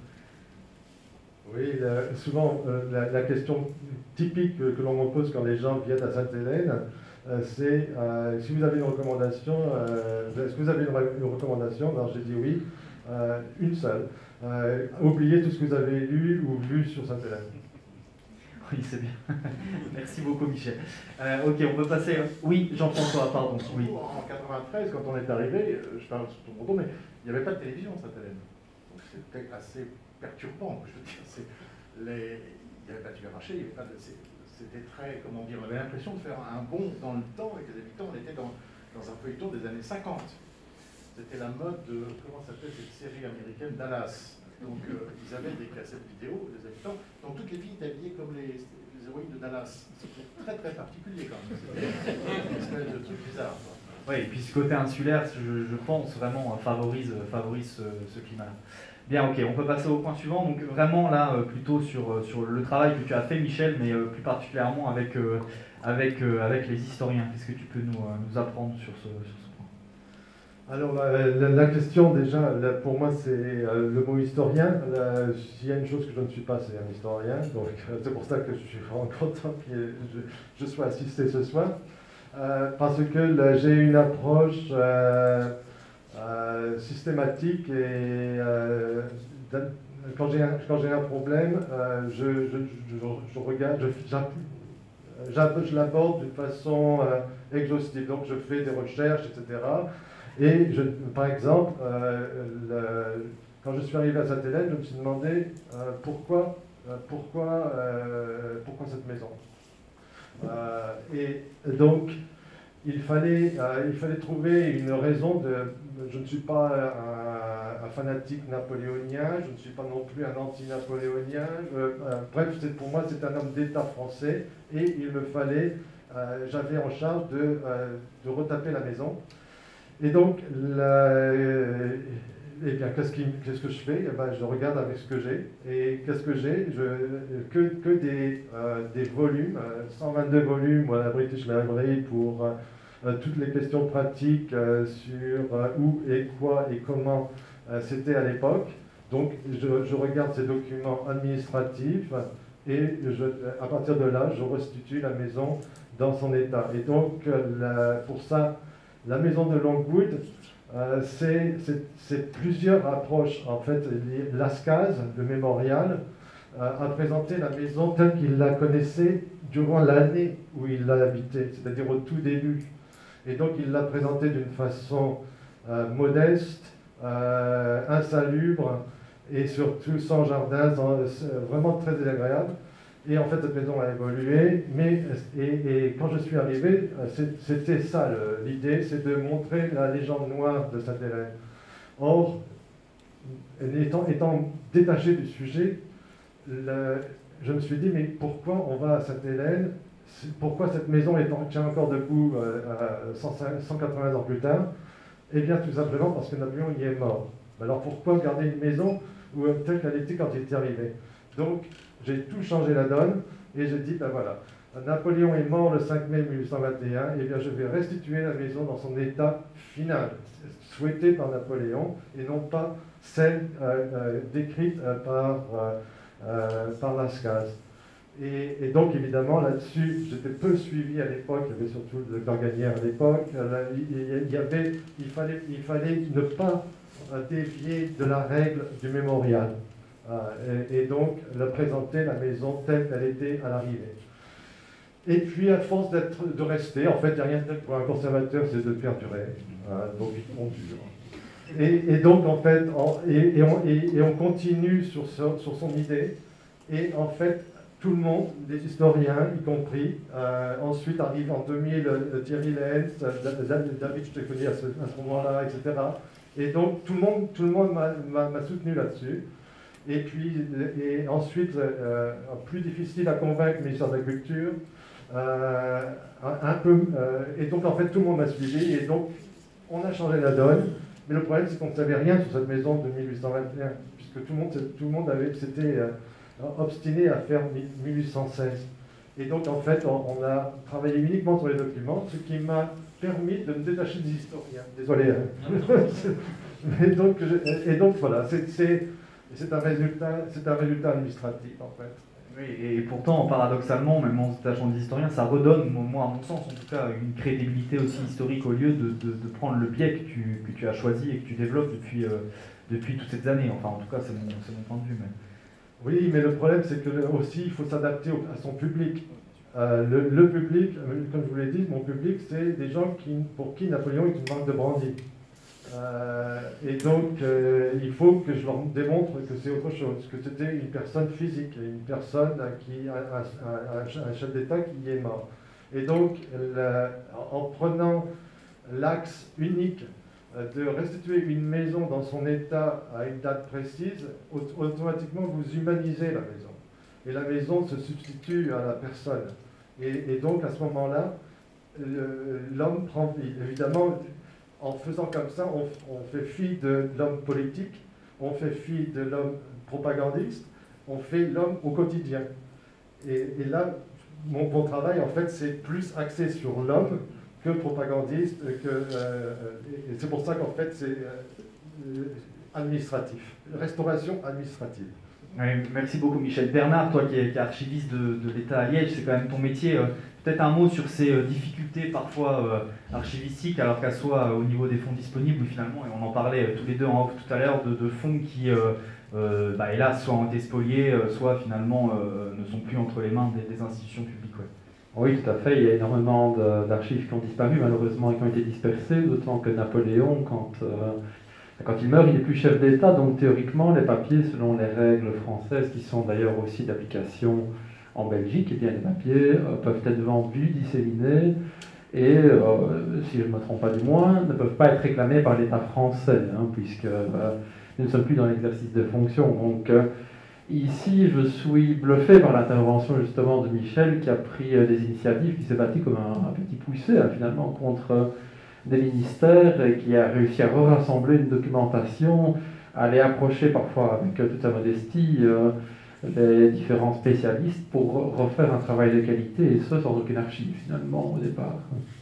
Oui, la- souvent euh, la, la question typique que, que l'on me pose quand les gens viennent à Sainte-Hélène, euh, c'est euh, si vous avez une recommandation, euh, est-ce que vous avez une, re- une recommandation? Alors j'ai dit oui, euh, une seule. Euh, oubliez tout ce que vous avez lu ou vu sur Sainte-Hélène. Oui, c'est bien. Merci beaucoup, Michel. Euh, ok, on peut passer. Oui, Jean-François, pardon. Oui. En quatre-vingt-treize, quand on est arrivé, je parle sous ton contrôle, mais il n'y avait pas de télévision, Sainte-Hélène. Donc c'était assez perturbant. Je veux dire, les... il n'y avait pas de supermarché, il n'y avait pas de... C'était très, comment dire, on avait l'impression de faire un bond dans le temps avec les habitants. On était dans, dans un feuilleton des années cinquante. C'était la mode de, comment s'appelle cette série américaine, Dallas. Donc euh, ils avaient des cassettes vidéo, les habitants. Donc toutes les filles étaient habillées comme les, les héroïnes de Dallas. C'était très très particulier quand même. C'était une espèce de truc bizarre. Oui, et puis ce côté insulaire, je, je pense vraiment favorise, favorise ce, ce climat-là. Bien, ok, on peut passer au point suivant. Donc vraiment là, euh, plutôt sur, sur le travail que tu as fait, Michel, mais euh, plus particulièrement avec, euh, avec, euh, avec les historiens. Qu'est-ce que tu peux nous, euh, nous apprendre sur ce, sur ce point? Alors la, la, la question déjà, la, pour moi c'est euh, le mot historien. S'il y a une chose que je ne suis pas, c'est un historien. Donc c'est pour ça que je suis vraiment content que je, je sois assisté ce soir. Euh, parce que j'ai une approche euh, euh, systématique et euh, quand j'ai un, quand j'ai un problème, euh, je, je, je, je regarde, je, je l'aborde de façon euh, exhaustive. Donc je fais des recherches, et cetera. Et je, par exemple, euh, le, quand je suis arrivé à Sainte-Hélène, je me suis demandé euh, pourquoi, euh, pourquoi, euh, pourquoi cette maison. Euh, et donc, il fallait, euh, il fallait trouver une raison de... Je ne suis pas un, un fanatique napoléonien, je ne suis pas non plus un anti-napoléonien. Euh, euh, bref, pour moi, c'est un homme d'État français et il me fallait... Euh, j'avais en charge de, euh, de retaper la maison. Et donc, la, euh, eh bien, qu'est-ce, qui, qu'est-ce que je fais? Eh ben, je regarde avec ce que j'ai. Et qu'est-ce que j'ai? je, que, que des, euh, des volumes, cent vingt-deux volumes à la British Library pour euh, toutes les questions pratiques euh, sur euh, où et quoi et comment euh, c'était à l'époque. Donc, je, je regarde ces documents administratifs et je, à partir de là, je restitue la maison dans son état. Et donc, la, pour ça, la maison de Longwood, euh, c'est plusieurs approches. En fait, Lascaz, le mémorial, euh, a présenté la maison telle qu'il la connaissait durant l'année où il l'a habitée, c'est-à-dire au tout début. Et donc, il l'a présentée d'une façon euh, modeste, euh, insalubre, et surtout sans jardin, sans, vraiment très désagréable. Et en fait, cette maison a évolué, mais et, et quand je suis arrivé, c'était ça l'idée, c'est de montrer la légende noire de Sainte-Hélène. Or, étant, étant détaché du sujet, le, je me suis dit, mais pourquoi on va à Sainte-Hélène? Pourquoi cette maison est, tient encore debout euh, cent quatre-vingts ans plus tard? Eh bien, tout simplement parce que Napoléon y est mort. Alors pourquoi garder une maison où, telle qu'elle était quand il est arrivé? Donc, j'ai tout changé la donne et j'ai dit, ben voilà, Napoléon est mort le cinq mai mille huit cent vingt et un, et bien je vais restituer la maison dans son état final, souhaité par Napoléon, et non pas celle euh, euh, décrite euh, par, euh, euh, par Lascaz. Et, et donc évidemment là-dessus, j'étais peu suivi à l'époque, il y avait surtout le docteur Gagnère à l'époque, il, y avait, il, fallait, il fallait ne pas dévier de la règle du mémorial. Et, et donc la présenter la maison telle qu'elle était à l'arrivée. Et puis à force d'être, de rester, en fait, il n'y a rien de tel pour un conservateur, c'est de perdurer. Euh, donc on dure. Et, et donc en fait, en, et, et, on, et, et on continue sur, ce, sur son idée. Et en fait, tout le monde, des historiens y compris, euh, ensuite arrive en deux mille euh, Thierry Lehens, David, je te connais à ce, à ce moment-là, et cetera. Et donc tout le monde, tout le monde m'a soutenu là-dessus. Et puis, et ensuite, euh, plus difficile à convaincre le ministère de la Culture, euh, un, un peu, euh, et donc en fait tout le monde m'a suivi, et donc on a changé la donne, mais le problème c'est qu'on ne savait rien sur cette maison de mille huit cent vingt et un, puisque tout le monde, tout le monde avait, s'était euh, obstiné à faire mille huit cent seize. Et donc en fait on, on a travaillé uniquement sur les documents, ce qui m'a permis de me détacher des historiens. Désolé. Hein. et, donc, je, et donc voilà, c'est... C'est un résultat, c'est un résultat administratif en fait. Oui, et pourtant, paradoxalement, même en se détachant des historiens, ça redonne, moi à mon sens en tout cas, une crédibilité aussi historique au lieu de, de, de prendre le biais que tu, que tu as choisi et que tu développes depuis, euh, depuis toutes ces années. Enfin, en tout cas, c'est mon, mon point de vue. Mais... Oui, mais le problème, c'est que aussi, il faut s'adapter à son public. Euh, le, le public, comme je vous l'ai dit, mon public, c'est des gens qui, pour qui Napoléon est une marque de brandy. Euh, et donc, euh, il faut que je leur démontre que c'est autre chose, que c'était une personne physique, une personne qui, un, un, un chef d'État qui est mort. Et donc, le, en prenant l'axe unique de restituer une maison dans son état à une date précise, automatiquement vous humanisez la maison. Et la maison se substitue à la personne. Et, et donc, à ce moment-là, l'homme prend vie. Évidemment, en faisant comme ça, on, on fait fi de l'homme politique, on fait fi de l'homme propagandiste, on fait l'homme au quotidien. Et, et là, mon, mon travail, en fait, c'est plus axé sur l'homme que propagandiste, que, euh, et c'est pour ça qu'en fait, c'est euh, administratif, restauration administrative. Oui, merci beaucoup Michel. Bernard, toi qui es, qui es archiviste de, de l'État à Liège, c'est quand même ton métier. Euh, Peut-être un mot sur ces euh, difficultés parfois euh, archivistiques, alors qu'elles soient euh, au niveau des fonds disponibles, finalement, et on en parlait euh, tous les deux en off tout à l'heure, de, de fonds qui, euh, euh, bah, hélas, soit ont été spoliés, euh, soit finalement euh, ne sont plus entre les mains des, des institutions publiques. Ouais. Oui, tout à fait. Il y a énormément d'archives qui ont disparu, malheureusement, et qui ont été dispersées, d'autant que Napoléon, quand, euh, quand il meurt, il n'est plus chef d'État, donc théoriquement, les papiers, selon les règles françaises, qui sont d'ailleurs aussi d'application en Belgique, eh bien, les papiers euh, peuvent être vendus, disséminés, et, euh, si je ne me trompe pas du moins, ne peuvent pas être réclamés par l'État français, hein, puisque euh, nous ne sommes plus dans l'exercice de fonctions. Donc, euh, ici, je suis bluffé par l'intervention justement de Michel, qui a pris euh, des initiatives, qui s'est battu comme un, un petit poussé, hein, finalement, contre euh, des ministères, et qui a réussi à rassembler une documentation, à les approcher parfois avec euh, toute sa modestie, euh, les différents spécialistes pour refaire un travail de qualité, et ce sans aucune archive finalement au départ.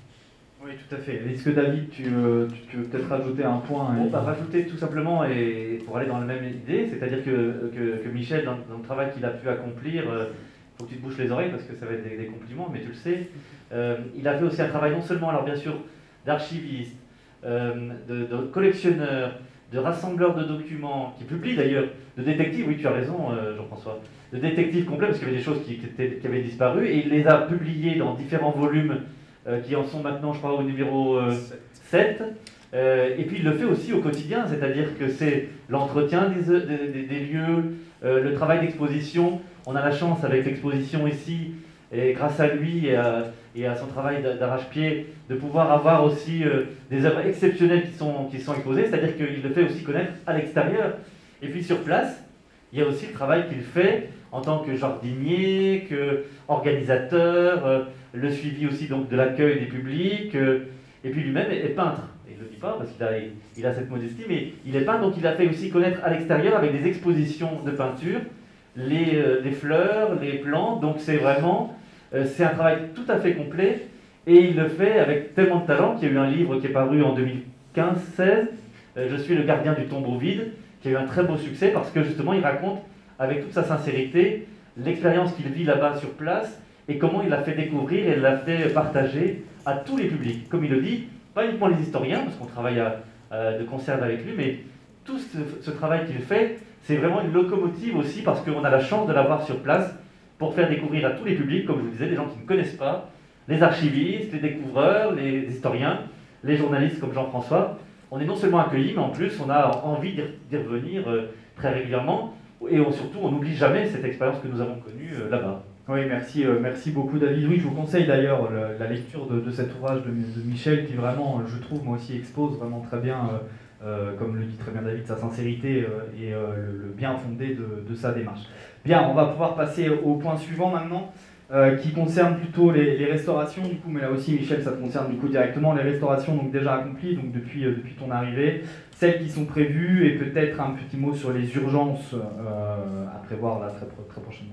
Oui, tout à fait. Est-ce que David, tu, euh, tu, tu veux peut-être rajouter un point? On va rajouter tout simplement, et pour aller dans la même idée, c'est-à-dire que, que, que Michel, dans, dans le travail qu'il a pu accomplir, il euh, faut que tu te bouches les oreilles parce que ça va être des, des compliments, mais tu le sais, euh, il a fait aussi un travail non seulement, alors bien sûr, d'archiviste, euh, de, de collectionneur, de rassembleur de documents, qui publie d'ailleurs, de détective, oui tu as raison euh, Jean-François, de détective complet parce qu'il y avait des choses qui, qui, étaient, qui avaient disparu, et il les a publiées dans différents volumes euh, qui en sont maintenant je crois au numéro euh, sept, euh, et puis il le fait aussi au quotidien, c'est-à-dire que c'est l'entretien des, des, des lieux, euh, le travail d'exposition. On a la chance avec l'exposition ici, et grâce à lui et à, et à son travail d'arrache-pied, de pouvoir avoir aussi euh, des œuvres exceptionnelles qui sont, qui sont exposées, c'est-à-dire qu'il le fait aussi connaître à l'extérieur. Et puis sur place, il y a aussi le travail qu'il fait en tant que jardinier, qu'organisateur, euh, le suivi aussi donc de l'accueil des publics, euh, et puis lui-même est, est peintre. Et il ne le dit pas parce qu'il a, il a cette modestie, mais il est peintre, donc il a fait aussi connaître à l'extérieur avec des expositions de peinture, les, euh, les fleurs, les plantes, donc c'est vraiment... C'est un travail tout à fait complet, et il le fait avec tellement de talent qu'il y a eu un livre qui est paru en deux mille quinze seize, Je suis le gardien du tombeau vide, qui a eu un très beau succès parce que justement il raconte avec toute sa sincérité l'expérience qu'il vit là-bas sur place et comment il l'a fait découvrir et l'a fait partager à tous les publics. Comme il le dit, pas uniquement les historiens, parce qu'on travaille à, à, de concert avec lui, mais tout ce, ce travail qu'il fait, c'est vraiment une locomotive aussi parce qu'on a la chance de l'avoir sur place pour faire découvrir à tous les publics, comme je vous disais, des gens qui ne connaissent pas, les archivistes, les découvreurs, les historiens, les journalistes comme Jean-François. On est non seulement accueillis, mais en plus on a envie d'y revenir euh, très régulièrement, et on, surtout on n'oublie jamais cette expérience que nous avons connue euh, là-bas. Oui, merci, euh, merci beaucoup David. Oui, je vous conseille d'ailleurs la lecture de, de cet ouvrage de, de Michel, qui vraiment, je trouve, moi aussi expose vraiment très bien, euh, euh, comme le dit très bien David, sa sincérité euh, et euh, le, le bien fondé de, de sa démarche. Bien, on va pouvoir passer au point suivant maintenant, euh, qui concerne plutôt les, les restaurations, du coup, mais là aussi, Michel, ça te concerne du coup directement, les restaurations donc déjà accomplies, donc depuis, euh, depuis ton arrivée, celles qui sont prévues, et peut-être un petit mot sur les urgences euh, à prévoir là très, très prochainement.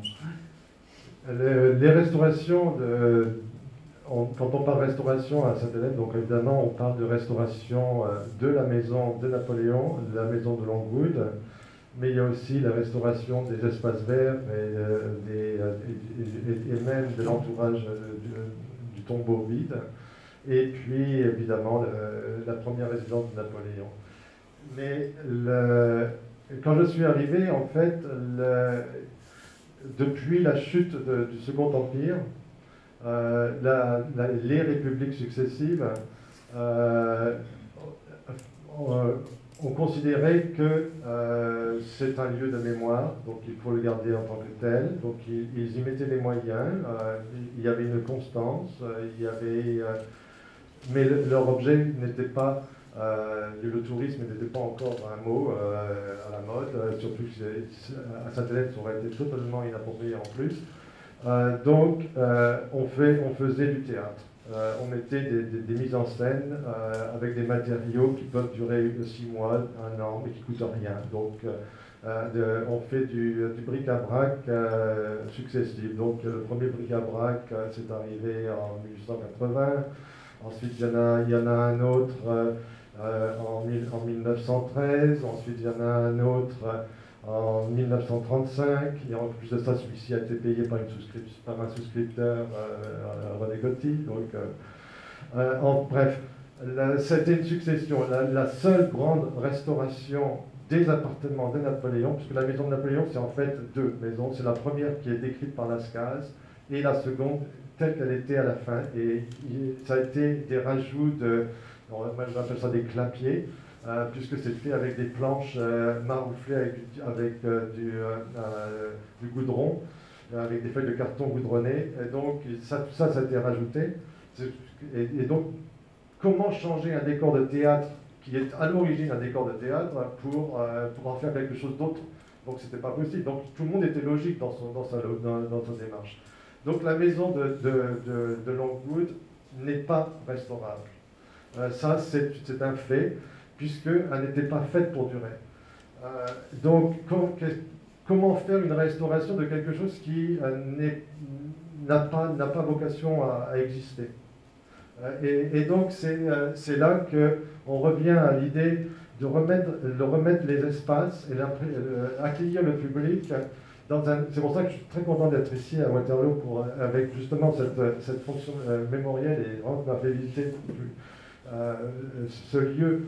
Les, les restaurations, de, on, quand on parle de restauration à Sainte-Hélène, donc évidemment on parle de restauration de la maison de Napoléon, de la maison de Longwood, mais il y a aussi la restauration des espaces verts et, euh, des, et, et, et même de l'entourage du, du tombeau vide, et puis évidemment le, la première résidence de Napoléon. Mais le, quand je suis arrivé, en fait, le, depuis la chute de, du Second Empire, euh, la, la, les républiques successives euh, ont, ont considéré que euh, c'est un lieu de mémoire, donc il faut le garder en tant que tel. Donc ils, ils y mettaient les moyens, euh, il y avait une constance, euh, il y avait, euh, mais le, leur objet n'était pas, euh, le tourisme n'était pas encore un mot euh, à la mode, euh, surtout à Sainte-Hélène ça aurait été totalement inapproprié en plus. Euh, donc euh, on, fait, on faisait du théâtre. Euh, on mettait des, des, des mises en scène euh, avec des matériaux qui peuvent durer six mois, un an, mais qui ne coûtent rien. Donc, euh, de, on fait du, du bric-à-brac euh, successif. Donc, le premier bric-à-brac, euh, c'est arrivé en mille huit cent quatre-vingts. Ensuite, il y en a, il y en a un autre euh, en, en mille neuf cent treize. Ensuite, il y en a un autre en mille neuf cent trente-cinq, et en plus de ça, celui-ci a été payé par, une souscription, par un souscripteur, euh, René Gotti. Donc, euh, euh, en, bref, c'était une succession. La, la seule grande restauration des appartements de Napoléon, puisque la maison de Napoléon, c'est en fait deux maisons. C'est la première qui est décrite par Lascaz, et la seconde telle qu'elle était à la fin. Et ça a été des rajouts de, moi j'appelle ça des clapiers, Euh, puisque c'est fait avec des planches euh, marouflées avec, avec euh, du, euh, euh, du goudron, euh, avec des feuilles de carton goudronnées. Et donc, ça, tout ça, ça a été rajouté. Et, et donc, comment changer un décor de théâtre qui est à l'origine un décor de théâtre pour, euh, pour en faire quelque chose d'autre? Donc, c'était pas possible. Donc, tout le monde était logique dans, son, dans, sa, dans, dans sa démarche. Donc, la maison de, de, de, de Longwood n'est pas restaurable. Euh, ça, c'est un fait, puisqu'elle n'était pas faite pour durer. Euh, donc, com comment faire une restauration de quelque chose qui euh, n'a pas, n'a pas vocation à, à exister? euh, et, et donc, c'est euh, là qu'on revient à l'idée de remettre, de remettre les espaces et euh, accueillir le public dans un... C'est pour ça que je suis très content d'être ici à Waterloo, pour, avec justement cette, cette fonction euh, mémorielle, et vraiment m'a fait visiter euh, ce lieu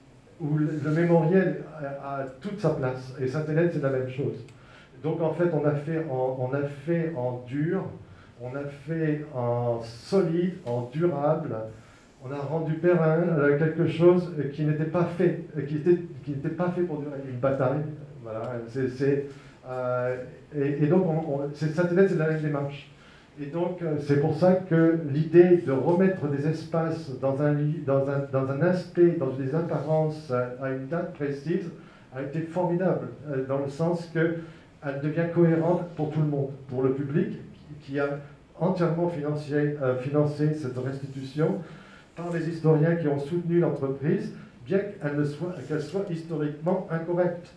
où le mémoriel a, a toute sa place. Et Sainte-Hélène, c'est la même chose. Donc en fait, on a fait en, on a fait en dur, on a fait en solide, en durable, on a rendu périn quelque chose qui n'était pas fait, qui était, qui n'était pas fait pour durer. Une bataille, voilà. C'est, euh, et, et donc, Sainte-Hélène, c'est la même démarche. Et donc, c'est pour ça que l'idée de remettre des espaces dans un, dans, un, dans un aspect, dans des apparences à une date précise, a été formidable, dans le sens qu'elle devient cohérente pour tout le monde, pour le public, qui a entièrement financé, euh, financé cette restitution, par les historiens qui ont soutenu l'entreprise, bien qu'elle soit, qu'elle soit historiquement incorrecte.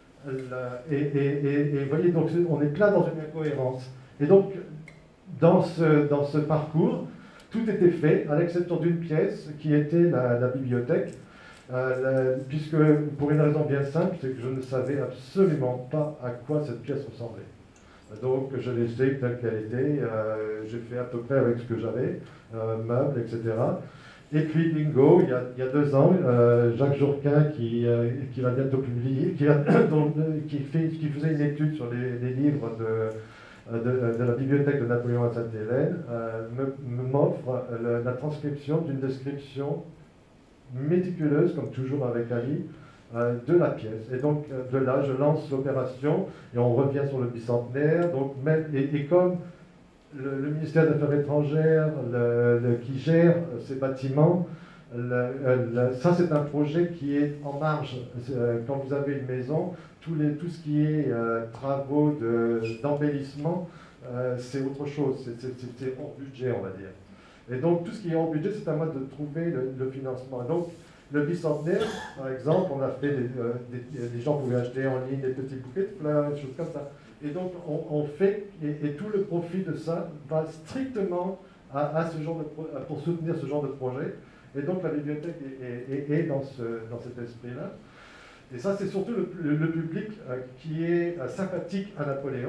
Et, et, et, et vous voyez, donc on est plein dans une incohérence. Et donc, Dans ce, dans ce parcours, tout était fait, à l'exception d'une pièce qui était la, la bibliothèque, euh, la, puisque pour une raison bien simple, c'est que je ne savais absolument pas à quoi cette pièce ressemblait. Donc je l'ai laissée telle qu'elle était, euh, j'ai fait à peu près avec ce que j'avais, euh, meubles, et cetera. Et puis bingo, il y a, il y a deux ans, euh, Jacques Jourquin, qui, euh, qui va bientôt publier, qui, a, dont, qui, fait, qui faisait une étude sur les, les livres de... De, de la bibliothèque de Napoléon à Sainte-Hélène, euh, m'offre la transcription d'une description méticuleuse, comme toujours avec Ali, euh, de la pièce. Et donc, euh, de là, je lance l'opération, et on revient sur le bicentenaire. Donc, même, et, et comme le, le ministère des Affaires étrangères, le, le, qui gère ces bâtiments, le, le, ça, c'est un projet qui est en marge. Euh, quand vous avez une maison, Tout, les, tout ce qui est euh, travaux d'embellissement, de, euh, c'est autre chose, c'est hors budget, on va dire. Et donc, tout ce qui est hors budget, c'est à moi de trouver le, le financement. Et donc, le bicentenaire, par exemple, on a fait des, euh, des, des gens pouvaient acheter en ligne des petits bouquets de fleurs, des choses comme ça. Et donc, on, on fait, et, et tout le profit de ça va strictement à, à ce genre de, pour soutenir ce genre de projet. Et donc, la bibliothèque est, est, est dans, ce, dans cet esprit-là. Et ça, c'est surtout le, le, le public euh, qui est euh, sympathique à Napoléon.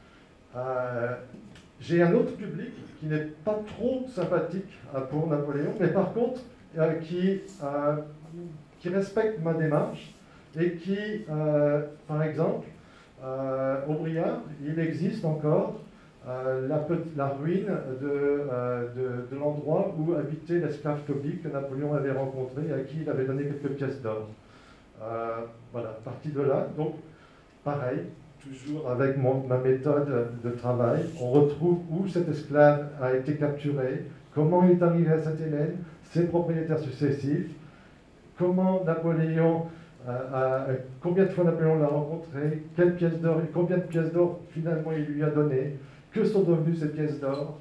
Euh, J'ai un autre public qui n'est pas trop sympathique euh, pour Napoléon, mais par contre, euh, qui, euh, qui respecte ma démarche et qui, euh, par exemple, euh, au Briard, il existe encore euh, la, la ruine de, euh, de, de l'endroit où habitait l'esclave Toby que Napoléon avait rencontré et à qui il avait donné quelques pièces d'or. Euh, voilà, parti de là. Donc, pareil, toujours avec mon, ma méthode de travail, on retrouve où cet esclave a été capturé, comment il est arrivé à Sainte-Hélène, ses propriétaires successifs, comment Napoléon, euh, a, combien de fois Napoléon l'a rencontré, quelles pièces d'or, combien de pièces d'or finalement il lui a donné, que sont devenues ces pièces d'or,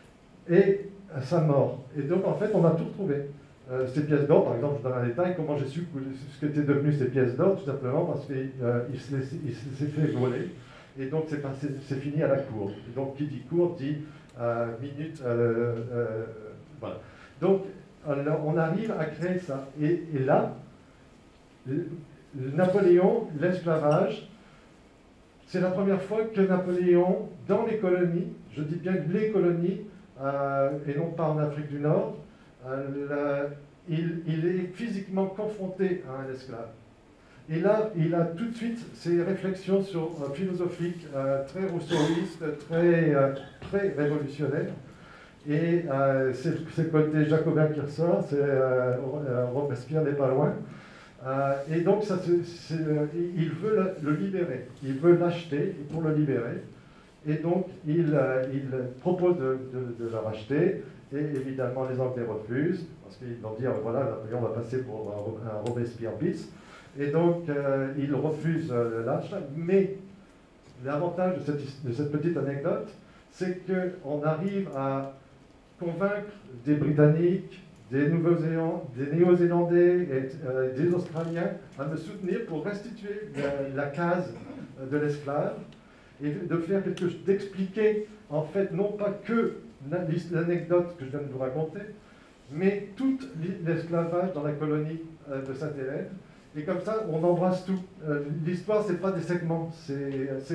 et sa mort. Et donc en fait, on a tout retrouvé. Euh, ces pièces d'or, par exemple, je donne un détail, comment j'ai su ce qu'étaient devenues ces pièces d'or, tout simplement parce qu'il euh, s'est fait voler, et donc c'est fini à la cour. Et donc qui dit cour dit euh, minute, euh, euh, voilà. Donc alors, on arrive à créer ça. Et, et là, le, le Napoléon, l'esclavage, c'est la première fois que Napoléon, dans les colonies, je dis bien les colonies, euh, et non pas en Afrique du Nord, Euh, il, il est physiquement confronté à un esclave. Et là, il a tout de suite ces réflexions sur, euh, philosophiques euh, très rousseauistes, très, euh, très révolutionnaires. Et euh, c'est le côté jacobin qui ressort, c'est euh, Robespierre n'est pas loin. Euh, et donc, ça, c'est, c'est, il veut le, le libérer, il veut l'acheter pour le libérer. Et donc, il, euh, il propose de, de, de le racheter. Et évidemment, les Anglais refusent, parce qu'ils vont dire, voilà, Napoléon va passer pour un, un Robespierre bis. Et donc, euh, ils refusent euh, l'achat. Mais l'avantage de cette, de cette petite anecdote, c'est qu'on arrive à convaincre des Britanniques, des Nouveaux-Zélandais, des Néo-Zélandais et euh, des Australiens à me soutenir pour restituer la, la case de l'esclave et de faire quelque chose, d'expliquer, en fait, non pas que l'anecdote que je viens de vous raconter, mais tout l'esclavage dans la colonie de Sainte-Hélène. Et comme ça, on embrasse tout. L'histoire, ce n'est pas des segments, c'est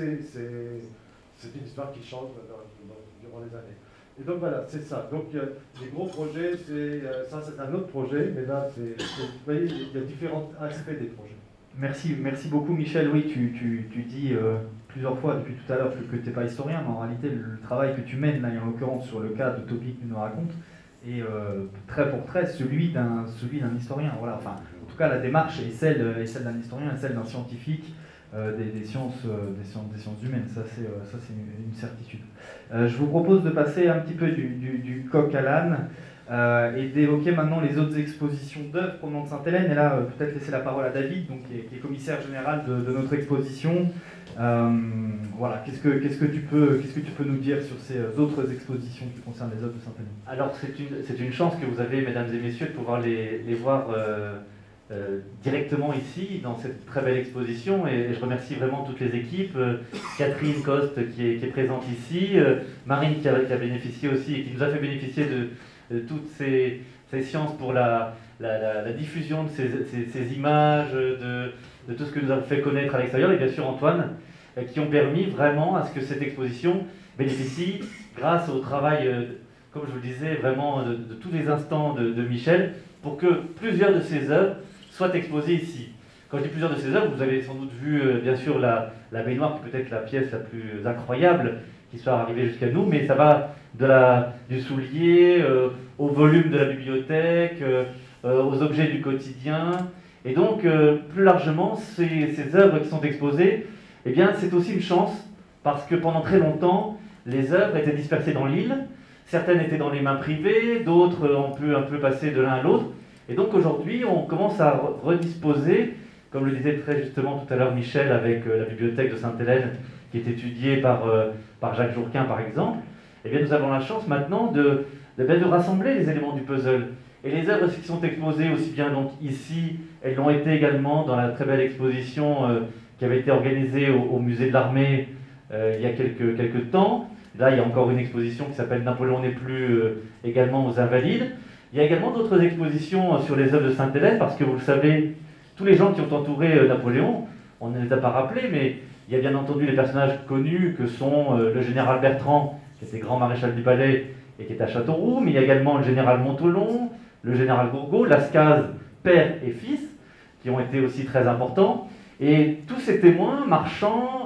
une histoire qui change durant les années. Et donc voilà, c'est ça. Donc les gros projets, ça c'est un autre projet, mais là, vous voyez, il y a différents aspects des projets. Merci, merci beaucoup Michel. Oui, tu, tu, tu dis euh, plusieurs fois depuis tout à l'heure que, que tu n'es pas historien, mais en réalité le travail que tu mènes, là, en l'occurrence sur le cas de Toby que tu nous racontes, est euh, trait pour trait celui d'un celui d'un historien. Voilà. Enfin, en tout cas, la démarche est celle, est celle d'un historien, est celle d'un scientifique euh, des, des, sciences, euh, des, sciences, des sciences humaines. Ça, c'est euh, ça, c'est une, une certitude. Euh, je vous propose de passer un petit peu du, du, du coq à l'âne. Euh, et d'évoquer maintenant les autres expositions d'œuvres provenant de Sainte-Hélène. Et là, euh, peut-être laisser la parole à David, donc, qui, est, qui est commissaire général de, de notre exposition. Euh, voilà, qu'est-ce que, qu'est-ce que tu peux, qu'est-ce que tu peux nous dire sur ces autres expositions qui concernent les œuvres de Sainte-Hélène? Alors, c'est une, c'est une chance que vous avez, mesdames et messieurs, de pouvoir les, les voir euh, euh, directement ici, dans cette très belle exposition. Et, et je remercie vraiment toutes les équipes. Euh, Catherine Coste, qui est, qui est présente ici. Euh, Marine, qui a, qui a bénéficié aussi, et qui nous a fait bénéficier de de toutes ces, ces sciences pour la, la, la, la diffusion de ces, ces, ces images, de, de tout ce que nous avons fait connaître à l'extérieur, et bien sûr Antoine, euh, qui ont permis vraiment à ce que cette exposition bénéficie, grâce au travail, euh, comme je vous le disais, vraiment de, de tous les instants de, de Michel, pour que plusieurs de ces œuvres soient exposées ici. Quand je dis plusieurs de ces œuvres, vous avez sans doute vu euh, bien sûr la, la baignoire, qui peut être la pièce la plus incroyable qui soit arrivée jusqu'à nous, mais ça va de la, du soulier euh, au volume de la bibliothèque, euh, euh, aux objets du quotidien. Et donc, euh, plus largement, ces, ces œuvres qui sont exposées, eh bien, c'est aussi une chance, parce que pendant très longtemps, les œuvres étaient dispersées dans l'île. Certaines étaient dans les mains privées, d'autres ont pu un peu passer de l'un à l'autre. Et donc aujourd'hui, on commence à redisposer, comme le disait très justement tout à l'heure Michel, avec euh, la bibliothèque de Sainte-Hélène, qui est étudiée par, euh, par Jacques Jourquin, par exemple. Eh bien, nous avons la chance maintenant de, de, de rassembler les éléments du puzzle. Et les œuvres qui sont exposées aussi bien donc ici, elles l'ont été également dans la très belle exposition euh, qui avait été organisée au, au musée de l'armée euh, il y a quelques, quelques temps. Là, il y a encore une exposition qui s'appelle Napoléon n'est plus euh, également aux Invalides. Il y a également d'autres expositions euh, sur les œuvres de Sainte-Hélène, parce que vous le savez, tous les gens qui ont entouré euh, Napoléon, on ne les a pas rappelés, mais il y a bien entendu les personnages connus que sont euh, le général Bertrand, qui était grand maréchal du palais et qui est à Châteauroux, mais il y a également le général Montholon, le général Gourgaud, Lascaz, père et fils, qui ont été aussi très importants. Et tous ces témoins marchands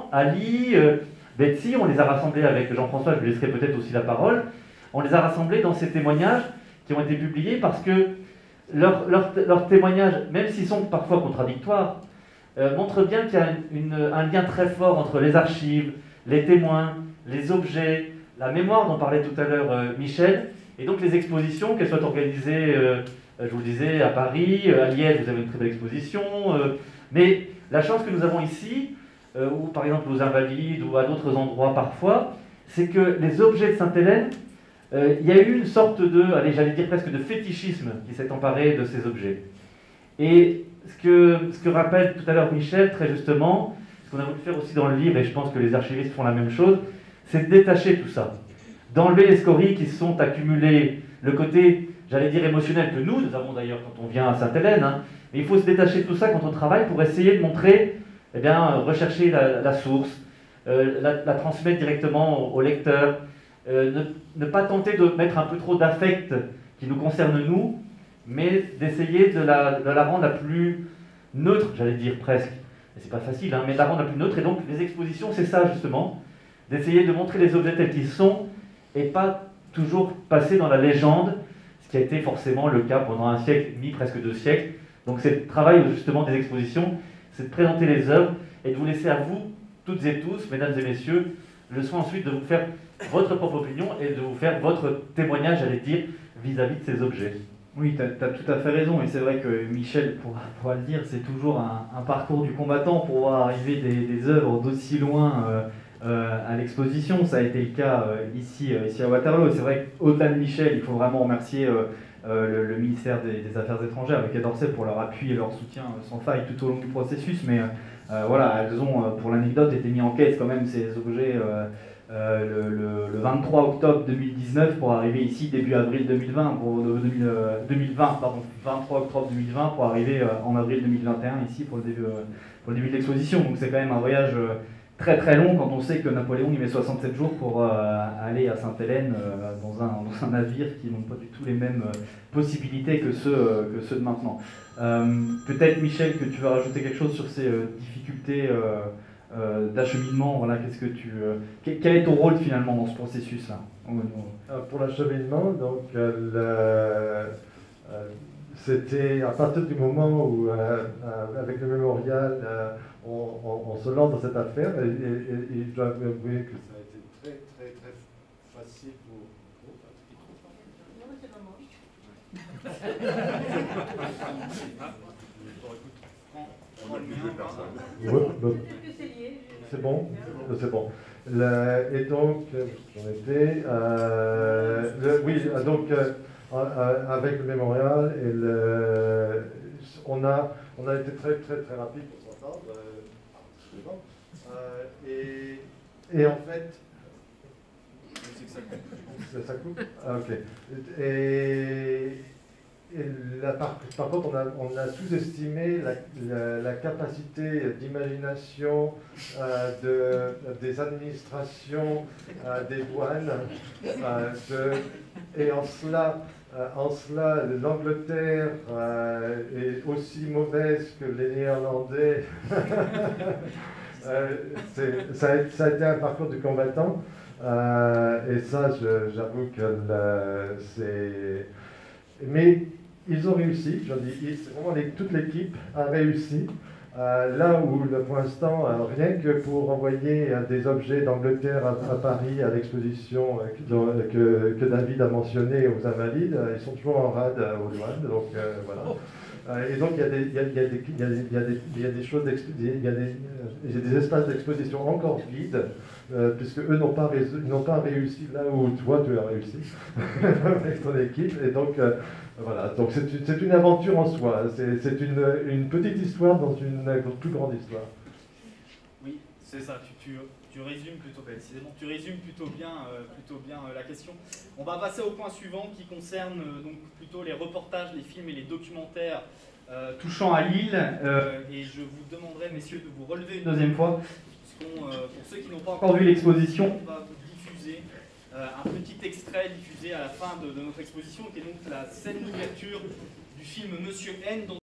justement, Ali, euh, Betsy, on les a rassemblés avec Jean-François, je lui laisserai peut-être aussi la parole, on les a rassemblés dans ces témoignages qui ont été publiés parce que leurs leur, leur témoignages, même s'ils sont parfois contradictoires, euh, montrent bien qu'il y a une, une, un lien très fort entre les archives, les témoins, les objets, la mémoire dont parlait tout à l'heure euh, Michel, et donc les expositions, qu'elles soient organisées, euh, je vous le disais, à Paris, à Liège, vous avez une très belle exposition, euh, mais la chance que nous avons ici, euh, ou par exemple aux Invalides, ou à d'autres endroits parfois, c'est que les objets de Sainte-Hélène, euh, il y a eu une sorte de, allez, j'allais dire presque de fétichisme qui s'est emparé de ces objets. Et ce que, ce que rappelle tout à l'heure Michel, très justement, ce qu'on a voulu faire aussi dans le livre, et je pense que les archivistes font la même chose, c'est de détacher tout ça, d'enlever les scories qui se sont accumulées, le côté, j'allais dire émotionnel que nous, nous avons d'ailleurs quand on vient à Sainte-Hélène, hein, mais il faut se détacher de tout ça quand on travaille pour essayer de montrer, eh bien, rechercher la, la source, euh, la, la transmettre directement au, au lecteur, euh, ne, ne pas tenter de mettre un peu trop d'affect qui nous concerne nous, mais d'essayer de la, de la rendre la plus neutre, j'allais dire presque. Et c'est pas facile, hein, mais de la rendre la plus neutre. Et donc les expositions, c'est ça justement, d'essayer de montrer les objets tels qu'ils sont et pas toujours passer dans la légende, ce qui a été forcément le cas pendant un siècle et demi, presque deux siècles. Donc c'est le travail justement des expositions, c'est de présenter les œuvres et de vous laisser à vous, toutes et tous, mesdames et messieurs, le soin ensuite de vous faire votre propre opinion et de vous faire votre témoignage, j'allais dire, vis-à-vis de ces objets. Oui, tu as, as tout à fait raison, et c'est vrai que Michel pourra, pourra le dire, c'est toujours un, un parcours du combattant pour voir arriver des, des œuvres d'aussi loin euh, euh, à l'exposition. Ça a été le cas euh, ici, euh, ici à Waterloo. C'est vrai qu'au-delà de Michel, il faut vraiment remercier euh, euh, le, le ministère des, des Affaires étrangères avec Quai d'Orsay pour leur appui et leur soutien euh, sans faille tout au long du processus. Mais euh, voilà, elles ont, euh, pour l'anecdote, été mis en caisse quand même ces objets euh, Euh, le, le, le vingt-trois octobre deux mille dix-neuf pour arriver ici début avril deux mille vingt, pour, deux mille, euh, deux mille vingt, pardon, vingt-trois octobre deux mille vingt pour arriver euh, en avril deux mille vingt et un ici pour le début, euh, pour le début de l'exposition. Donc c'est quand même un voyage euh, très très long quand on sait que Napoléon il met soixante-sept jours pour euh, aller à Sainte-Hélène euh, dans, un, dans un navire qui n'ont pas du tout les mêmes euh, possibilités que ceux, euh, que ceux de maintenant. Euh, Peut-être Michel que tu vas rajouter quelque chose sur ces euh, difficultés euh, Euh, d'acheminement, voilà, qu'est-ce que tu, euh, quel, quel est ton rôle finalement dans ce processus-là? Pour l'acheminement, donc euh, le, euh, c'était à partir du moment où, euh, euh, avec le mémorial, euh, on, on, on se lance dans cette affaire, et, et, et, et je dois avouer que ça a été très très très facile pour. C'est bon, c'est bon. Le, et donc, j'en étais. Euh, le, oui, donc euh, euh, avec le mémorial, et le, on a, on a été très très très rapide pour s'entendre. Euh, et, et en fait, ça, ça coupe. Ah, ok. Et, Et là, par, par contre, on a, on a sous-estimé la, la, la capacité d'imagination euh, de, des administrations, euh, des douanes. Euh, de, et en cela, euh, en cela l'Angleterre euh, est aussi mauvaise que les Néerlandais. euh, ça, a, ça a été un parcours du combattant. Euh, et ça, j'avoue que c'est... Mais ils ont réussi, je dis, vraiment les, toute l'équipe a réussi. Euh, là où, le, pour l'instant, euh, rien que pour envoyer euh, des objets d'Angleterre à, à Paris à l'exposition euh, que, que David a mentionné aux Invalides, euh, ils sont toujours en rade euh, aux douanes. Donc euh, voilà. Euh, et donc il y a des, il y a, il y a des, il y a des, il y a des, il y a des choses, il y a des, il y a des espaces d'exposition encore vides, euh, puisque eux n'ont pas, n'ont pas réussi là où toi tu as réussi avec ton équipe. Et donc euh, voilà, donc c'est une, une aventure en soi. C'est une, une petite histoire dans une, une plus grande histoire. Oui, c'est ça. Tu, tu, tu résumes plutôt, décidément, tu résumes plutôt bien, euh, plutôt bien euh, la question. On va passer au point suivant qui concerne euh, donc plutôt les reportages, les films et les documentaires euh, touchant à Lille. Euh, et je vous demanderai, messieurs, de vous relever une deuxième fois, puisqu'on, euh, pour ceux qui n'ont pas encore vu l'exposition, on va vous diffuser euh, un petit extrait diffusé à la fin de, de notre exposition, qui est donc la scène d'ouverture du film Monsieur N, dont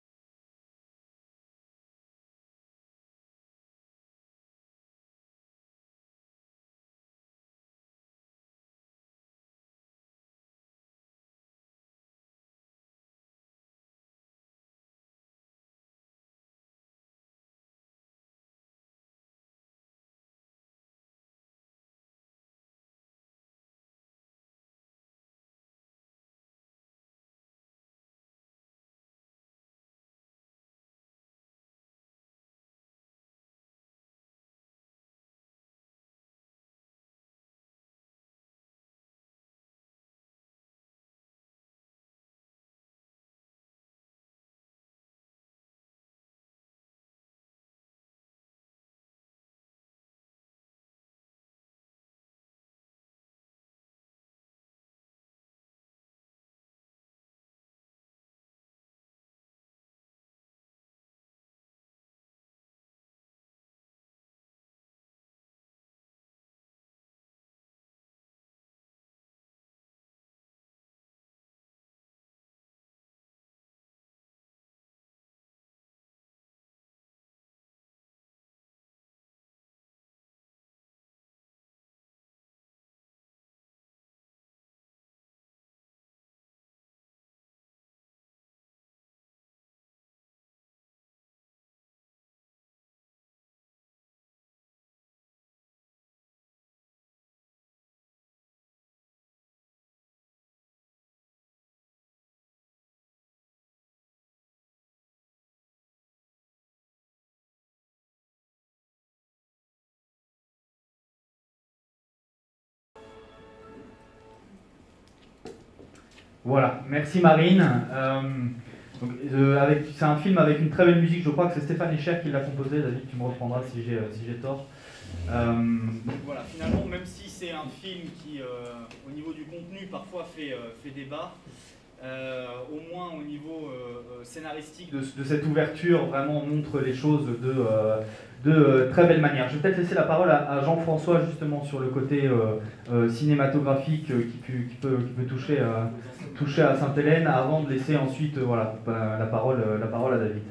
Voilà, merci Marine. Euh, donc, euh, avec, c'est un film avec une très belle musique, je crois que c'est Stéphane Echer qui l'a composé. David, tu me reprendras si j'ai, si j'ai tort. Euh, Donc voilà, finalement, même si c'est un film qui, euh, au niveau du contenu, parfois fait, euh, fait débat, euh, au moins au niveau euh, scénaristique de, de cette ouverture, vraiment montre les choses de, euh, de euh, très belle manière. Je vais peut-être laisser la parole à, à Jean-François justement sur le côté euh, euh, cinématographique euh, qui, pu, qui, peut, qui peut toucher à, toucher à Sainte-Hélène, avant de laisser ensuite euh, voilà, la, parole, la parole à David.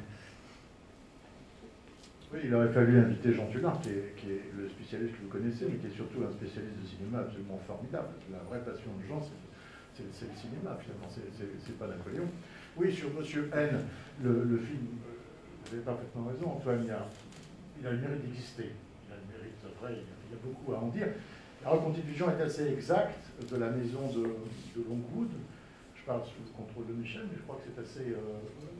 Oui, il aurait fallu inviter Jean Tullard, qui est, qui est le spécialiste que vous connaissez, mais qui est surtout un spécialiste de cinéma absolument formidable. La vraie passion de Jean, c'est le cinéma, finalement, c'est pas Napoléon. Oui, sur Monsieur N, le, le film, vous avez parfaitement raison, Antoine, il a, il a le mérite d'exister. Il a le mérite, après, il y a, il y a beaucoup à en dire. La reconstitution est assez exacte de la maison de, de Longwood. Je parle sous le contrôle de Michel, mais je crois que c'est assez... Euh,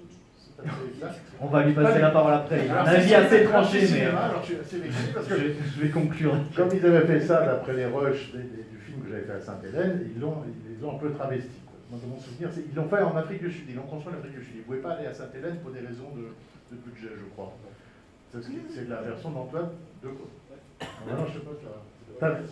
On va lui passer la parole après. Il a un avis assez tranché, mais alors je suis assez vexé parce que je, je vais conclure. Comme ils avaient fait ça d'après les rushs du film que j'avais fait à Sainte-Hélène, ils l'ont ils ont un peu travesti. Moi, de mon souvenir, ils l'ont fait en Afrique du Sud. Ils l'ont construit en Afrique du Sud. Ils ne pouvaient pas aller à Sainte-Hélène pour des raisons de, de budget, je crois. C'est de la version d'Antoine de Gaulle. Non, je ne sais pas ça.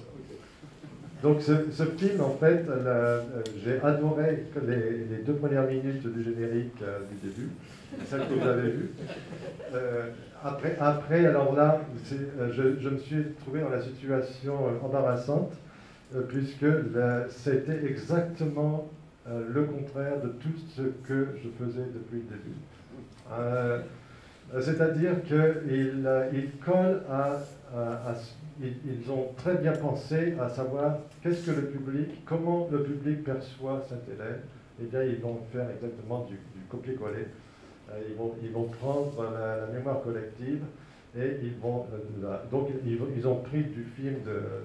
Donc ce, ce film, en fait, euh, j'ai adoré les, les deux premières minutes du générique euh, du début, celles que vous avez vues. Euh, après, après, alors là, euh, je, je me suis trouvé dans la situation euh, embarrassante, euh, puisque c'était exactement euh, le contraire de tout ce que je faisais depuis le début. Euh, C'est-à-dire qu'ils il collent à, à, à Ils, ils ont très bien pensé à savoir qu'est-ce que le public, comment le public perçoit Sainte-Hélène. Et bien, ils vont faire exactement du, du copier-coller. Euh, ils, vont, ils vont prendre la, la mémoire collective et ils vont... Euh, la, donc, ils, ils ont pris du film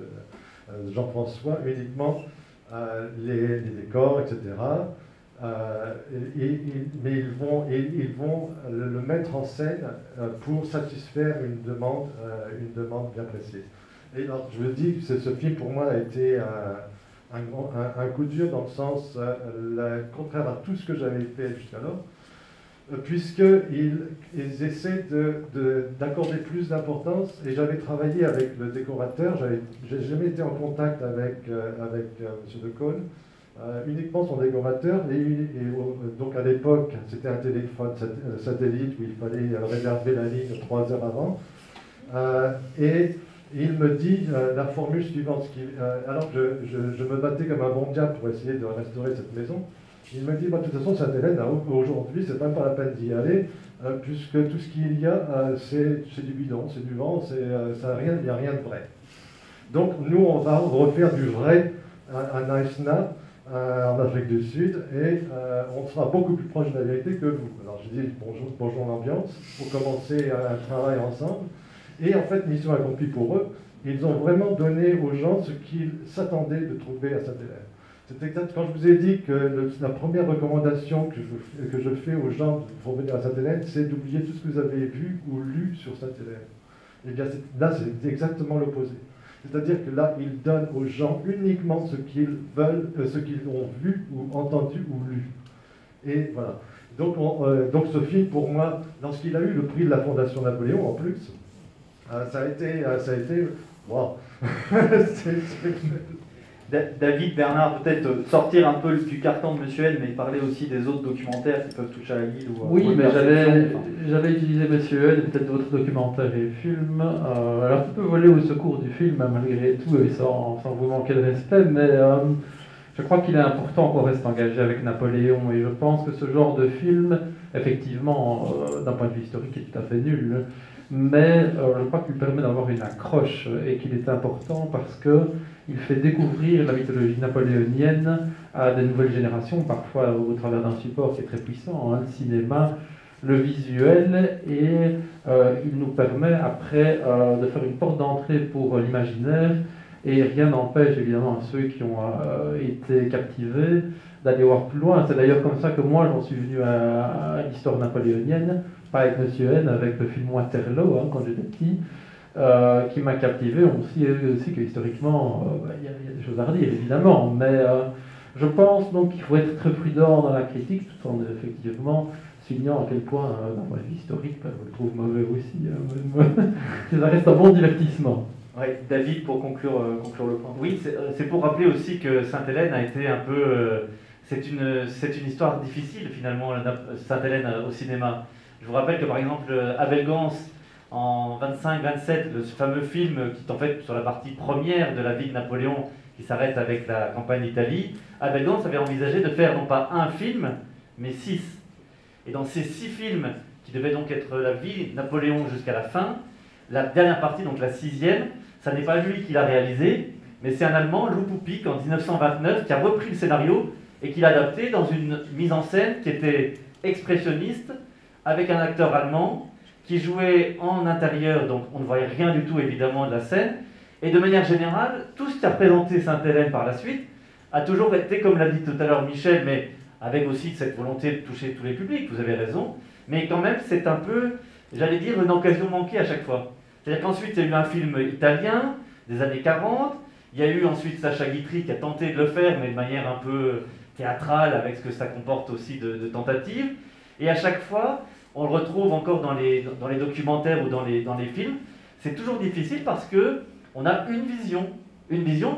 de, de Jean-François uniquement euh, les, les décors, et cetera. Euh, et, et, mais ils vont, et, ils vont le, le mettre en scène euh, pour satisfaire une demande, euh, une demande bien précise. Et alors, je le dis, ce film pour moi a été un, un, un, un coup de vieux dans le sens euh, la, contraire à tout ce que j'avais fait jusqu'alors, euh, puisqu'ils ils essaient d'accorder de, de, plus d'importance. Et j'avais travaillé avec le décorateur, je n'ai jamais été en contact avec, euh, avec euh, M. De Caunes. Euh, uniquement son décorateur, et, et euh, donc à l'époque c'était un téléphone sat satellite où il fallait euh, réserver la ligne trois heures avant, euh, et il me dit euh, la formule suivante, qui, euh, alors que je, je, je me battais comme un bon diable pour essayer de restaurer cette maison. Il me dit, bah, de toute façon Sainte-Hélène, aujourd'hui c'est même pas la peine d'y aller, euh, puisque tout ce qu'il y a euh, c'est du bidon, c'est du vent, euh, il n'y a rien de vrai. Donc nous on va refaire du vrai à, à Naïsna, Euh, en Afrique du Sud, et euh, on sera beaucoup plus proche de la vérité que vous. Alors je dis bonjour, bonjour l'ambiance, pour commencer un travail ensemble, et en fait, mission accomplie pour eux, ils ont vraiment donné aux gens ce qu'ils s'attendaient de trouver à Sainte-Hélène. C'est exact, quand je vous ai dit que le, la première recommandation que je, que je fais aux gens pour venir à Sainte-Hélène, c'est d'oublier tout ce que vous avez vu ou lu sur Sainte-Hélène. Et bien là, c'est exactement l'opposé. C'est-à-dire que là, ils donnent aux gens uniquement ce qu'ils veulent, euh, ce qu'ils ont vu ou entendu ou lu. Et voilà. Donc, on, euh, donc ce film, pour moi, lorsqu'il a eu le prix de la Fondation Napoléon, en plus, euh, ça a été... Euh, ça a été wow. David, Bernard, peut-être sortir un peu du carton de Monsieur N, mais parler aussi des autres documentaires qui peuvent toucher à la ville. Ou, oui, ou mais j'avais utilisé Monsieur N et peut-être d'autres documentaires et films. Euh, alors, tu peux voler au secours du film, malgré tout, et sans, sans vous manquer de respect, mais euh, je crois qu'il est important qu'on reste engagé avec Napoléon, et je pense que ce genre de film, effectivement, euh, d'un point de vue historique, est tout à fait nul. Mais euh, je crois qu'il permet d'avoir une accroche et qu'il est important parce qu'il fait découvrir la mythologie napoléonienne à des nouvelles générations, parfois au travers d'un support qui est très puissant, hein, le cinéma, le visuel, et euh, il nous permet après euh, de faire une porte d'entrée pour euh, l'imaginaire, et rien n'empêche évidemment à ceux qui ont euh, été captivés d'aller voir plus loin. C'est d'ailleurs comme ça que moi j'en suis venu à, à l'histoire napoléonienne, pas avec Monsieur N, avec le film Waterloo, hein, quand j'étais petit, euh, qui m'a captivé. On sait aussi que historiquement, il euh, bah, y, y a des choses à redire, évidemment, mais euh, Je pense donc qu'il faut être très prudent dans la critique, tout en effectivement soulignant à quel point, euh, d'un point de vue historique, ben, je le trouve mauvais aussi. Hein, ça reste un bon divertissement. Oui, David, pour conclure, euh, conclure le point. Oui, c'est euh, pour rappeler aussi que Sainte-Hélène a été un peu... Euh, c'est une, c'est une histoire difficile, finalement, Sainte-Hélène au cinéma. Je vous rappelle que, par exemple, Abel Gance, en vingt-cinq vingt-sept, ce fameux film qui est en fait sur la partie première de la vie de Napoléon, qui s'arrête avec la campagne d'Italie, Abel Gance avait envisagé de faire non pas un film, mais six. Et dans ces six films, qui devaient donc être la vie de Napoléon jusqu'à la fin, la dernière partie, donc la sixième, ça n'est pas lui qui l'a réalisé, mais c'est un Allemand, Lou Poupik, en dix-neuf cent vingt-neuf, qui a repris le scénario et qui l'a adapté dans une mise en scène qui était expressionniste, avec un acteur allemand qui jouait en intérieur, donc on ne voyait rien du tout évidemment de la scène, et de manière générale, tout ce qui a représenté Sainte-Hélène par la suite a toujours été, comme l'a dit tout à l'heure Michel, mais avec aussi cette volonté de toucher tous les publics, vous avez raison, mais quand même c'est un peu, j'allais dire, une occasion manquée à chaque fois. C'est-à-dire qu'ensuite il y a eu un film italien des années quarante, il y a eu ensuite Sacha Guitry qui a tenté de le faire, mais de manière un peu théâtrale, avec ce que ça comporte aussi de, de tentatives, et à chaque fois, on le retrouve encore dans les, dans les documentaires ou dans les, dans les films, c'est toujours difficile parce que on a une vision, une vision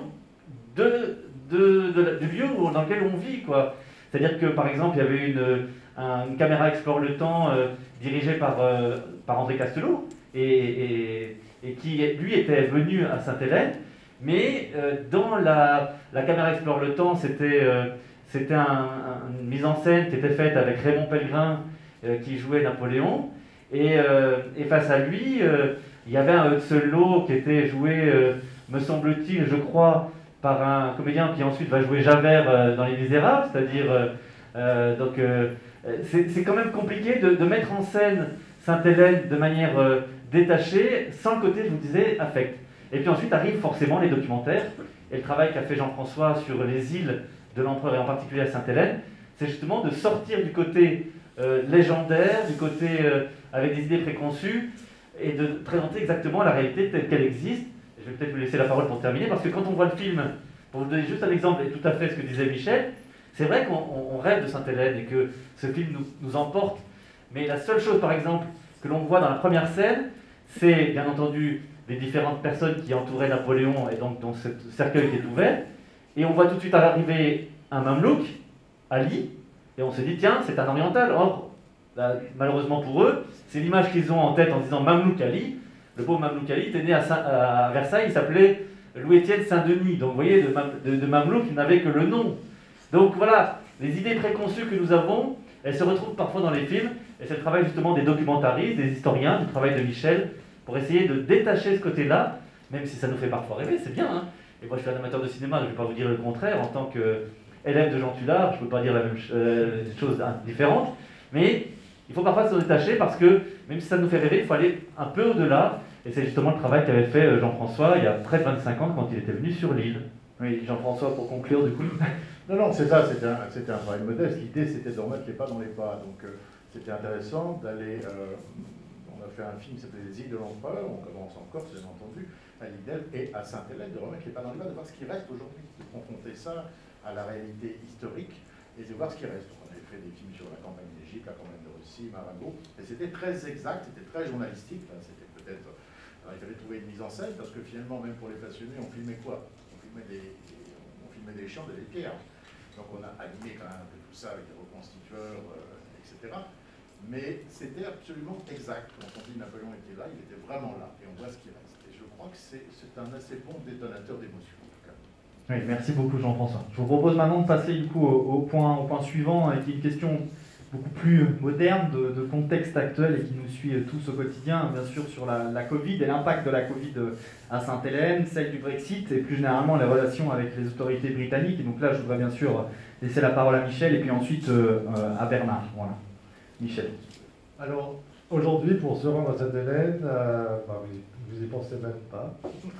de, de, de, du lieu dans lequel on vit, quoi. C'est-à-dire que, par exemple, il y avait une, un, une caméra Explore le temps euh, dirigée par, euh, par André Castelot, et, et, et qui, lui, était venu à Sainte-Hélène, mais euh, dans la, la caméra Explore le temps, c'était euh, c'était un, un, une mise en scène qui était faite avec Raymond Pellegrin, euh, qui jouait Napoléon, et, euh, et face à lui, euh, il y avait un Hudson-Law qui était joué, euh, me semble-t-il, je crois, par un comédien qui ensuite va jouer Javert euh, dans Les Misérables, c'est-à-dire, euh, euh, donc, euh, c'est quand même compliqué de, de mettre en scène Sainte-Hélène de manière euh, détachée, sans le côté, je vous disais, affect. Et puis ensuite arrivent forcément les documentaires, et le travail qu'a fait Jean-François sur les îles de l'Empereur, et en particulier à Sainte-Hélène, c'est justement de sortir du côté euh, légendaire, du côté euh, avec des idées préconçues, et de présenter exactement la réalité telle qu'elle existe. Je vais peut-être vous laisser la parole pour terminer, parce que quand on voit le film, pour vous donner juste un exemple, et tout à fait ce que disait Michel, c'est vrai qu'on rêve de Sainte-Hélène, et que ce film nous, nous emporte, mais la seule chose, par exemple, que l'on voit dans la première scène, c'est bien entendu les différentes personnes qui entouraient Napoléon, et donc dont ce cercueil qui est ouvert, et on voit tout de suite arriver un mamelouk, Ali, et on se dit, tiens, c'est un oriental. Or, là, malheureusement pour eux, c'est l'image qu'ils ont en tête en disant Mamelouk Ali. Le pauvre Mamelouk Ali était né à, Saint, à Versailles, il s'appelait Louis-Étienne Saint-Denis. Donc vous voyez, de, de, de Mamelouk, il n'avait que le nom. Donc voilà, les idées préconçues que nous avons, elles se retrouvent parfois dans les films, et c'est le travail justement des documentaristes, des historiens, du travail de Michel, pour essayer de détacher ce côté-là, même si ça nous fait parfois rêver, c'est bien, hein. Et moi je suis un amateur de cinéma, je ne vais pas vous dire le contraire, en tant qu'élève de Jean Tullard, je ne peux pas dire la même euh, chose différente, mais il faut parfois se détacher parce que, même si ça nous fait rêver, il faut aller un peu au-delà, et c'est justement le travail qu'avait fait Jean-François il y a près de vingt-cinq ans quand il était venu sur l'île. Oui, Jean-François, pour conclure du coup. Non, non, c'est ça, c'était un, un travail modeste. L'idée, c'était de remettre les pas dans les pas. Donc, euh, c'était intéressant d'aller... Euh, on a fait un film qui s'appelait Les îles de l'Empereur, on commence en Corse, bien entendu, à l'île et à Sainte-Hélène, de remettre les pas dans les pas, de voir ce qui reste aujourd'hui, de confronter ça à la réalité historique et de voir ce qui reste. Donc, on avait fait des films sur la campagne d'Égypte, la campagne de Russie, Marengo, et c'était très exact, c'était très journalistique, enfin, c'était peut-être... Alors, il fallait trouver une mise en scène, parce que finalement, même pour les passionnés, on filmait quoi? On filmait des, on filmait des champs, des pierres. Donc on a animé quand même un peu tout ça avec des reconstitueurs, euh, et cetera. Mais c'était absolument exact. Quand on dit Napoléon était là, il était vraiment là. Et on voit ce qui reste. Et je crois que c'est un assez bon détonateur d'émotion, en tout cas. Oui, merci beaucoup Jean-François. Je vous propose maintenant de passer du coup au, au, point, au point suivant, qui est une question beaucoup plus moderne, de, de contexte actuel et qui nous suit tous au quotidien, bien sûr sur la, la Covid et l'impact de la Covid à Sainte-Hélène, celle du Brexit et plus généralement les relations avec les autorités britanniques. Et donc là, je voudrais bien sûr laisser la parole à Michel et puis ensuite euh, à Bernard. Voilà. Michel. Alors, aujourd'hui, pour se rendre à Sainte-Hélène, euh, bah, vous n'y pensez même pas.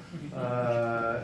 Euh,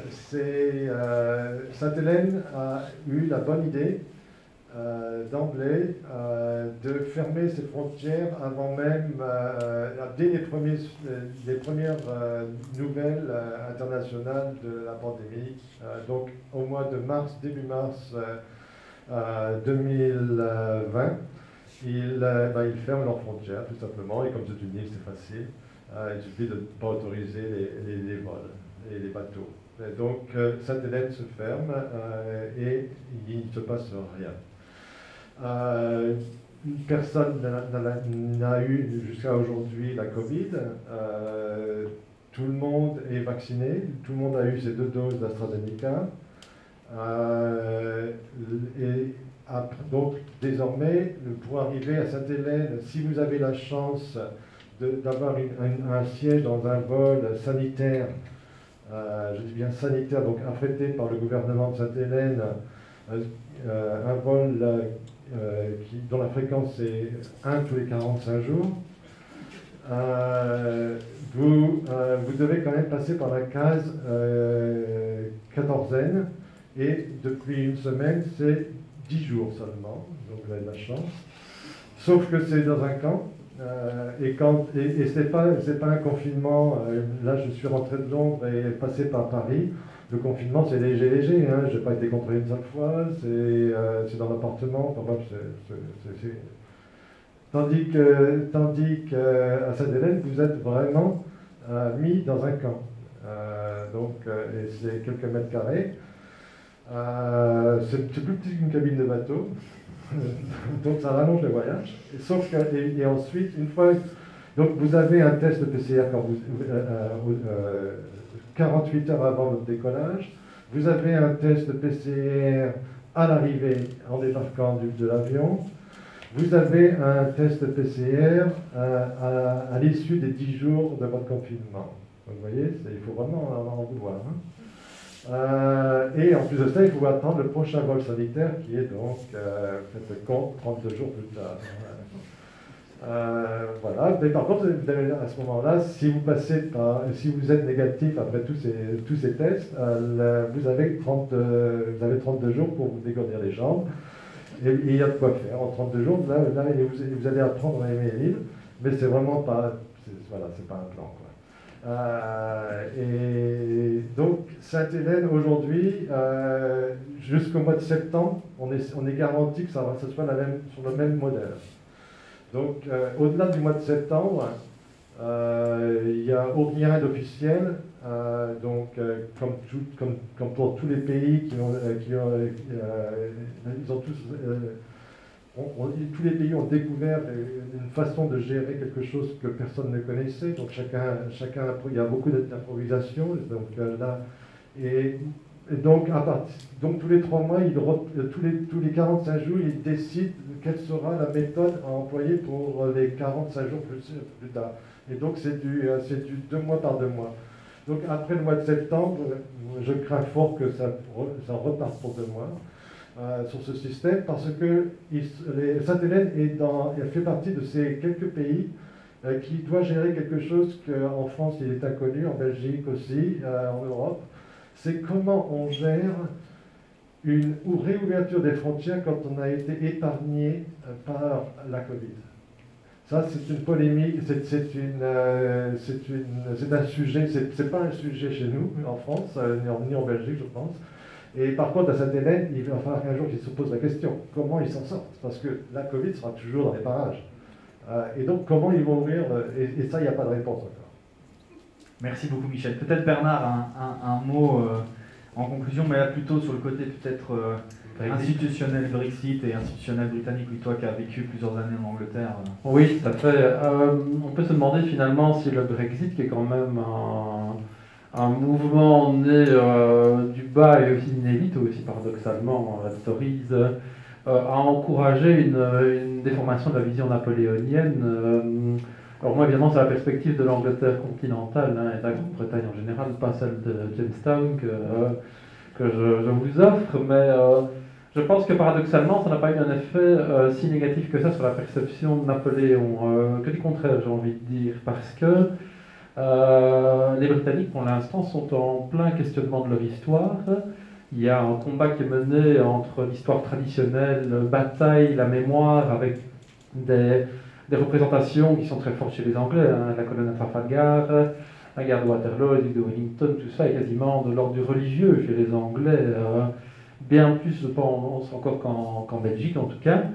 euh, Sainte-Hélène a eu la bonne idée Euh, d'emblée euh, de fermer ses frontières avant même, euh, dès les, premiers, les premières euh, nouvelles euh, internationales de la pandémie. Euh, donc au mois de mars, début mars, euh, euh, deux mille vingt, ils, euh, ben, ils ferment leurs frontières tout simplement, et comme c'est une île, c'est facile. Euh, il suffit de ne pas autoriser les, les, les vols et les bateaux. Et donc euh, Sainte-Hélène se ferme euh, et il ne se passe rien. Euh, personne n'a eu jusqu'à aujourd'hui la Covid. Euh, tout le monde est vacciné, tout le monde a eu ses deux doses d'AstraZeneca. Euh, et après, donc désormais, pour arriver à Sainte-Hélène, si vous avez la chance d'avoir un, un siège dans un vol sanitaire, euh, je dis bien sanitaire, donc affrété par le gouvernement de Sainte-Hélène, euh, euh, un vol euh, qui, dont la fréquence est un tous les quarante-cinq jours, euh, vous, euh, vous devez quand même passer par la case euh, quatorzaine, et depuis une semaine, c'est dix jours seulement, donc vous avez de la chance. Sauf que c'est dans un camp, euh, et, quand, et, et ce n'est pas, pas un confinement, euh, là je suis rentré de Londres et passé par Paris, le confinement c'est léger, léger, hein, je n'ai pas été contrôlé une seule fois, c'est euh, dans l'appartement, enfin, bref, c'est... Tandis que, tandis qu'à Sainte-Hélène, vous êtes vraiment euh, mis dans un camp, euh, donc euh, c'est quelques mètres carrés. Euh, c'est plus petit qu'une cabine de bateau, donc ça rallonge le voyage. Et, sauf que, et, et ensuite, une fois, donc vous avez un test de P C R quand vous, euh, euh, quarante-huit heures avant votre décollage, vous avez un test de P C R à l'arrivée en débarquant de l'avion, vous avez un test de P C R euh, à, à l'issue des dix jours de votre confinement. Donc, vous voyez, il faut vraiment en vouloir. Hein. Euh, et en plus de ça, il faut attendre le prochain vol sanitaire qui est donc, euh, faites le compte, trente-deux jours plus tard. Euh, voilà. Mais par contre, vous avez, à ce moment-là, si vous passez par, si vous êtes négatif après tous ces, tous ces tests, euh, le, vous, avez trente, vous avez trente-deux jours pour vous dégourdir les jambes. Et, et il y a de quoi faire. En trente-deux jours, là, là vous, vous allez apprendre à aimer l'île, mais c'est vraiment pas, voilà, c'est pas un plan, quoi. Euh, et donc Sainte-Hélène aujourd'hui, euh, jusqu'au mois de septembre, on est, on est garanti que ça va ça soit la même, sur le même modèle. Donc euh, au-delà du mois de septembre, euh, il n'y a rien d'officiel. Euh, donc euh, comme, tout, comme, comme pour tous les pays qui ont, euh, qui ont euh, ils ont tous euh, On, on, tous les pays ont découvert une façon de gérer quelque chose que personne ne connaissait, donc chacun, chacun il y a beaucoup d'improvisation, donc euh, là, et, et donc, à partir, donc tous les trois mois, il, tous, les, tous les quarante-cinq jours, il décide quelle sera la méthode à employer pour les quarante-cinq jours plus, plus tard. Et donc c'est du, c'est du deux mois par deux mois. Donc après le mois de septembre, je crains fort que ça, ça reparte pour deux mois. Euh, sur ce système, parce que Sainte-Hélène fait partie de ces quelques pays euh, qui doit gérer quelque chose qu'en France il est inconnu, en Belgique aussi, euh, en Europe. C'est comment on gère une réouverture des frontières quand on a été épargné euh, par la Covid. Ça, c'est une polémique, c'est euh, un sujet, c'est pas un sujet chez nous, en France, euh, ni, en, ni en Belgique, je pense. Et par contre, à Sainte-Hélène, il va falloir qu'un jour qu'ils se posent la question, comment ils s'en sortent? Parce que la Covid sera toujours dans les parages. Euh, et donc, comment ils vont ouvrir? Et, et ça, il n'y a pas de réponse encore. Merci beaucoup, Michel. Peut-être Bernard, un, un, un mot euh, en conclusion, mais là plutôt sur le côté peut-être euh, institutionnel Brexit et institutionnel britannique, oui, toi qui as vécu plusieurs années en Angleterre. Euh. Oui, tout à fait. Euh, on peut se demander finalement si le Brexit, qui est quand même un... un mouvement né euh, du bas et aussi d'une élite, aussi paradoxalement, la Tories, euh, a encouragé une, une déformation de la vision napoléonienne. Euh, alors moi, évidemment, c'est la perspective de l'Angleterre continentale hein, et de la Grande-Bretagne en général, pas celle de Jamestown que, euh, que je, je vous offre, mais euh, je pense que paradoxalement, ça n'a pas eu un effet euh, si négatif que ça sur la perception de Napoléon, euh, que du contraire, j'ai envie de dire, parce que Euh, les Britanniques, pour l'instant, sont en plein questionnement de leur histoire. Il y a un combat qui est mené entre l'histoire traditionnelle, bataille, la mémoire, avec des, des représentations qui sont très fortes chez les Anglais. Hein, la colonne à Trafalgar, la guerre de Waterloo, les ducs de Wellington, tout ça est quasiment de l'ordre du religieux chez les Anglais. Euh, bien plus, je pense, encore qu'en qu'en Belgique en tout cas.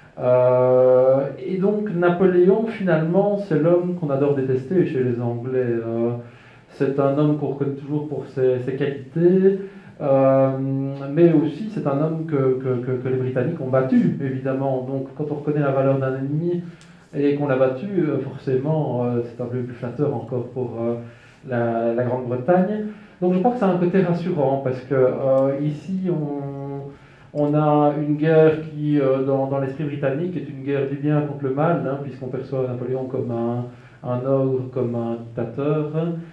Euh, et donc Napoléon, finalement, c'est l'homme qu'on adore détester chez les Anglais. Euh, c'est un homme qu'on reconnaît toujours pour ses, ses qualités, euh, mais aussi c'est un homme que, que, que, que les Britanniques ont battu, évidemment. Donc quand on reconnaît la valeur d'un ennemi et qu'on l'a battu, euh, forcément, euh, c'est un peu plus flatteur encore pour euh, la, la Grande-Bretagne. Donc je crois que c'est un côté rassurant, parce que euh, ici, on... On a une guerre qui, euh, dans, dans l'esprit britannique, est une guerre du bien contre le mal, hein, puisqu'on perçoit Napoléon comme un, un ogre, comme un dictateur.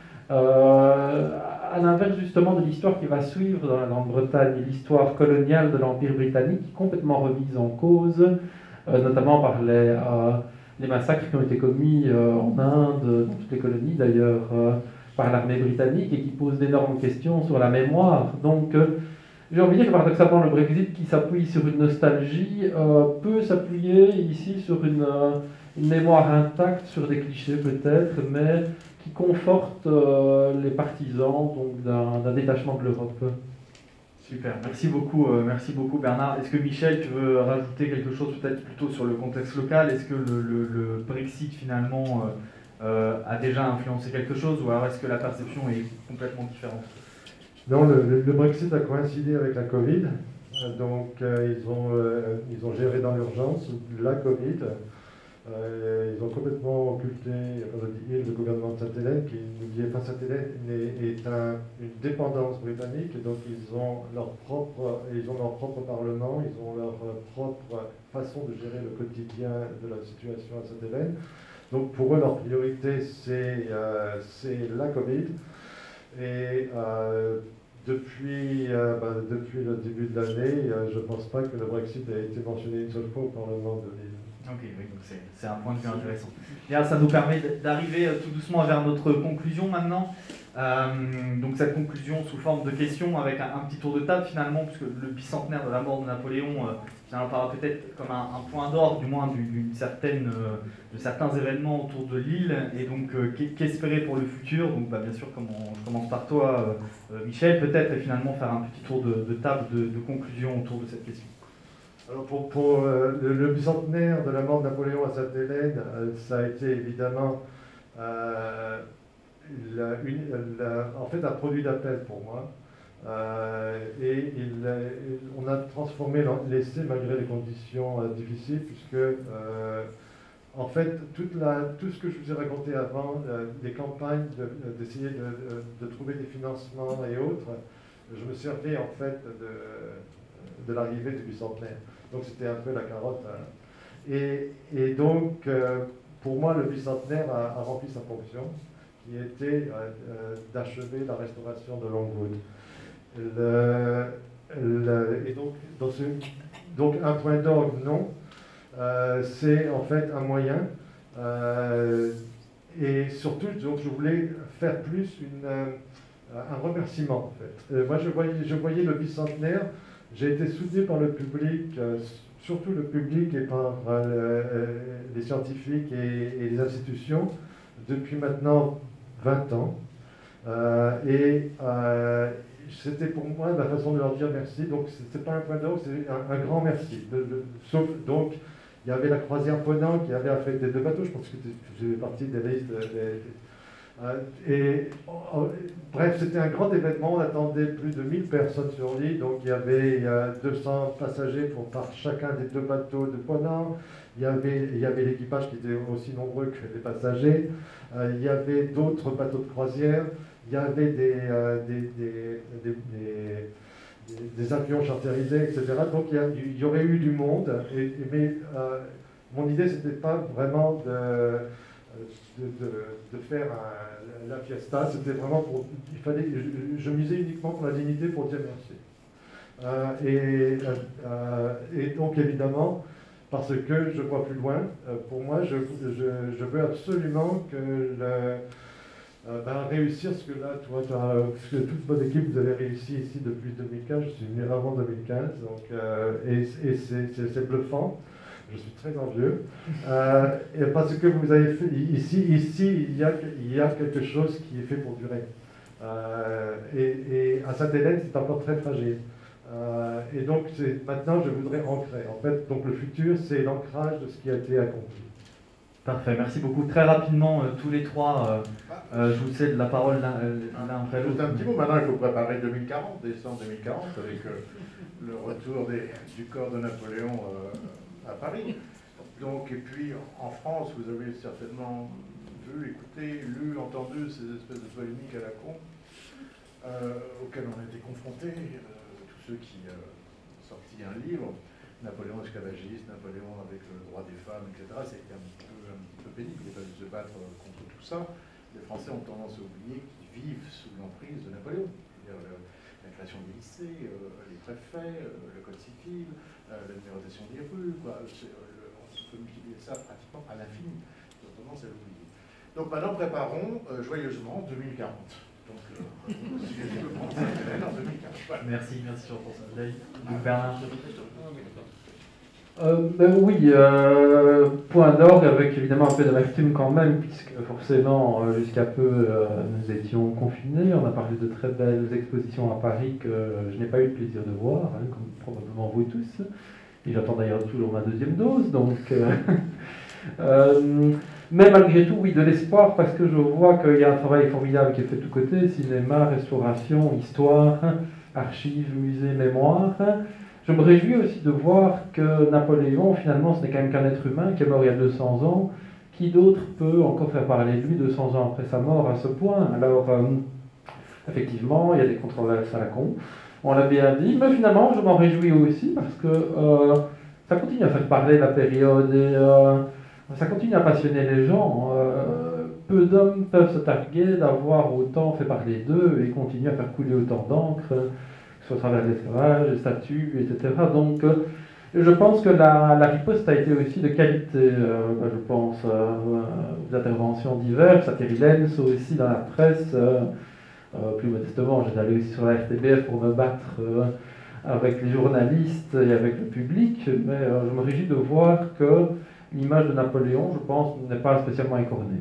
Euh, à l'inverse justement de l'histoire qui va suivre dans la Grande-Bretagne, l'histoire coloniale de l'Empire britannique, complètement remise en cause, euh, notamment par les, euh, les massacres qui ont été commis euh, en Inde, dans toutes les colonies d'ailleurs, euh, par l'armée britannique, et qui posent d'énormes questions sur la mémoire. Donc, euh, j'ai envie de dire que paradoxalement, le Brexit qui s'appuie sur une nostalgie euh, peut s'appuyer ici sur une, euh, une mémoire intacte, sur des clichés peut-être, mais qui conforte euh, les partisans d'un détachement de l'Europe. Super, merci beaucoup, euh, merci beaucoup Bernard. Est-ce que Michel, tu veux rajouter quelque chose peut-être plutôt sur le contexte local? Est-ce que le, le, le Brexit finalement euh, euh, a déjà influencé quelque chose, ou alors est-ce que la perception est complètement différente? Non, le, le Brexit a coïncidé avec la Covid, donc euh, ils, ont, euh, ils ont géré dans l'urgence la Covid. Euh, ils ont complètement occulté, comme je dis, le gouvernement de Sainte-Hélène, qui, n'oubliez pas, Sainte-Hélène est, est un, une dépendance britannique, et donc ils ont leur propre, ils ont leur propre parlement, ils ont leur propre façon de gérer le quotidien de la situation à Sainte-Hélène. Donc pour eux, leur priorité, c'est euh, la Covid. Et euh, depuis, euh, bah, depuis le début de l'année, euh, je ne pense pas que le Brexit ait été mentionné une seule fois au Parlement de l'île. Ok, oui, donc c'est un point de vue intéressant. Bien, ça nous permet d'arriver tout doucement vers notre conclusion maintenant. Euh, donc cette conclusion sous forme de questions avec un, un petit tour de table finalement, puisque le bicentenaire de la mort de Napoléon euh, apparaît peut-être comme un, un point d'ordre, du moins d'une certaine, euh, de certains événements autour de l'île, et donc euh, qu'espérer pour le futur. Donc bah, bien sûr, comme on, je commence par toi, euh, Michel, peut-être, et finalement faire un petit tour de, de table de, de conclusion autour de cette question. Alors pour, pour euh, le, le bicentenaire de la mort de Napoléon à Sainte-Hélène, euh, ça a été évidemment euh, la, une, la, en fait un produit d'appel pour moi. Euh, et il, il, on a transformé l'essai malgré les conditions euh, difficiles, puisque euh, en fait toute la, tout ce que je vous ai raconté avant, euh, les campagnes d'essayer de, de, de trouver des financements et autres, je me servais en fait de, de l'arrivée du bicentenaire. Donc c'était un peu la carotte. Hein. Et, et donc, euh, pour moi, le bicentenaire a, a rempli sa fonction, qui était euh, euh, d'achever la restauration de Longwood. Le, le, et donc, dans ce, donc, un point d'orgue, non. Euh, C'est en fait un moyen. Euh, et surtout, donc, je voulais faire plus une, euh, un remerciement, en fait. Euh, moi, je voyais, je voyais le bicentenaire. J'ai été soutenu par le public, euh, surtout le public et par euh, les scientifiques et, et les institutions, depuis maintenant vingt ans. Euh, et euh, c'était pour moi la façon de leur dire merci. Donc ce n'est pas un point d'orgue, c'est un, un grand merci. De, de, sauf donc, il y avait la croisière Ponant qui avait affrété deux bateaux, je pense que j'ai fait partie des listes. Des, des, Euh, et, oh, bref, c'était un grand événement, on attendait plus de mille personnes sur l'île, donc il y avait euh, deux cents passagers pour, par chacun des deux bateaux de Ponant, il y avait, il y avait l'équipage qui était aussi nombreux que les passagers, euh, il y avait d'autres bateaux de croisière, il y avait des, euh, des, des, des, des, des avions charterisés, et cetera. Donc il y, a, il y aurait eu du monde, et, mais euh, mon idée c'était pas vraiment de... De, de, de faire un, la fiesta, c'était vraiment pour, il fallait, je, je misais uniquement pour la dignité, pour dire merci. Euh, et, euh, et donc évidemment, parce que je vois plus loin, euh, pour moi, je, je, je veux absolument que le, euh, ben, réussir ce que là, toi, ce que toute votre équipe, vous avez réussi ici depuis deux mille quinze, je suis venu avant deux mille quinze, donc, euh, et, et c'est bluffant. Je suis très envieux, euh, et parce que vous avez fait, ici, ici il, y a, il y a quelque chose qui est fait pour durer. Euh, et, et à Sainte-Hélène, c'est encore très fragile. Euh, et donc maintenant je voudrais ancrer. En fait, donc le futur, c'est l'ancrage de ce qui a été accompli. Parfait, merci beaucoup. Très rapidement, euh, tous les trois, euh, euh, je vous cède la parole l'un après l'autre. Juste un petit mot, maintenant il faut préparer deux mille quarante, décembre deux mille quarante, avec euh, le retour des, du corps de Napoléon euh, à Paris. Donc, et puis en France, vous avez certainement vu, écouté, lu, entendu ces espèces de polémiques à la con euh, auxquelles on a été confrontés, euh, tous ceux qui euh, ont sorti un livre, Napoléon esclavagiste, Napoléon avec le droit des femmes, et cetera. C'était un petit peu, un petit peu pénible, il a fallu se battre contre tout ça. Les Français ont tendance à oublier qu'ils vivent sous l'emprise de Napoléon. C'est-à-dire le, la création des lycées, euh, les préfets, euh, le code civil, euh, la numérotation des rues, quoi. Euh, le, on peut multiplier ça pratiquement à l'infini. Ils ont tendance à l'oublier. Donc maintenant, préparons euh, joyeusement deux mille quarante. Donc, euh, si je peux prendre ça en deux mille quarante. Voilà. Merci, merci Jean-François. David, Bernard. Euh, ben oui, euh, point d'orgue avec évidemment un peu d'amertume quand même, puisque forcément euh, jusqu'à peu euh, nous étions confinés. On a parlé de très belles expositions à Paris que je n'ai pas eu le plaisir de voir, hein, comme probablement vous tous. Et j'attends d'ailleurs toujours ma deuxième dose, donc. Euh, euh, mais malgré tout, oui, de l'espoir, parce que je vois qu'il y a un travail formidable qui est fait de tous côtés, cinéma, restauration, histoire, archives, musées, mémoire. Je me réjouis aussi de voir que Napoléon, finalement, ce n'est quand même qu'un être humain qui est mort il y a deux cents ans. Qui d'autre peut encore faire parler de lui deux cents ans après sa mort à ce point? Alors, euh, effectivement, il y a des controverses à la con, on l'a bien dit, mais finalement, je m'en réjouis aussi parce que euh, ça continue à faire parler la période et euh, ça continue à passionner les gens. Euh, peu d'hommes peuvent se targuer d'avoir autant fait parler d'eux et continuer à faire couler autant d'encre, soit à travers l'esclavage, les statues, et cetera. Donc, euh, je pense que la, la riposte a été aussi de qualité. Euh, je pense euh, aux interventions diverses, à Thierry Lenz aussi dans la presse. Euh, euh, plus modestement, j'étais allé aussi sur la R T B F pour me battre euh, avec les journalistes et avec le public. Mais euh, je me réjouis de voir que l'image de Napoléon, je pense, n'est pas spécialement écornée.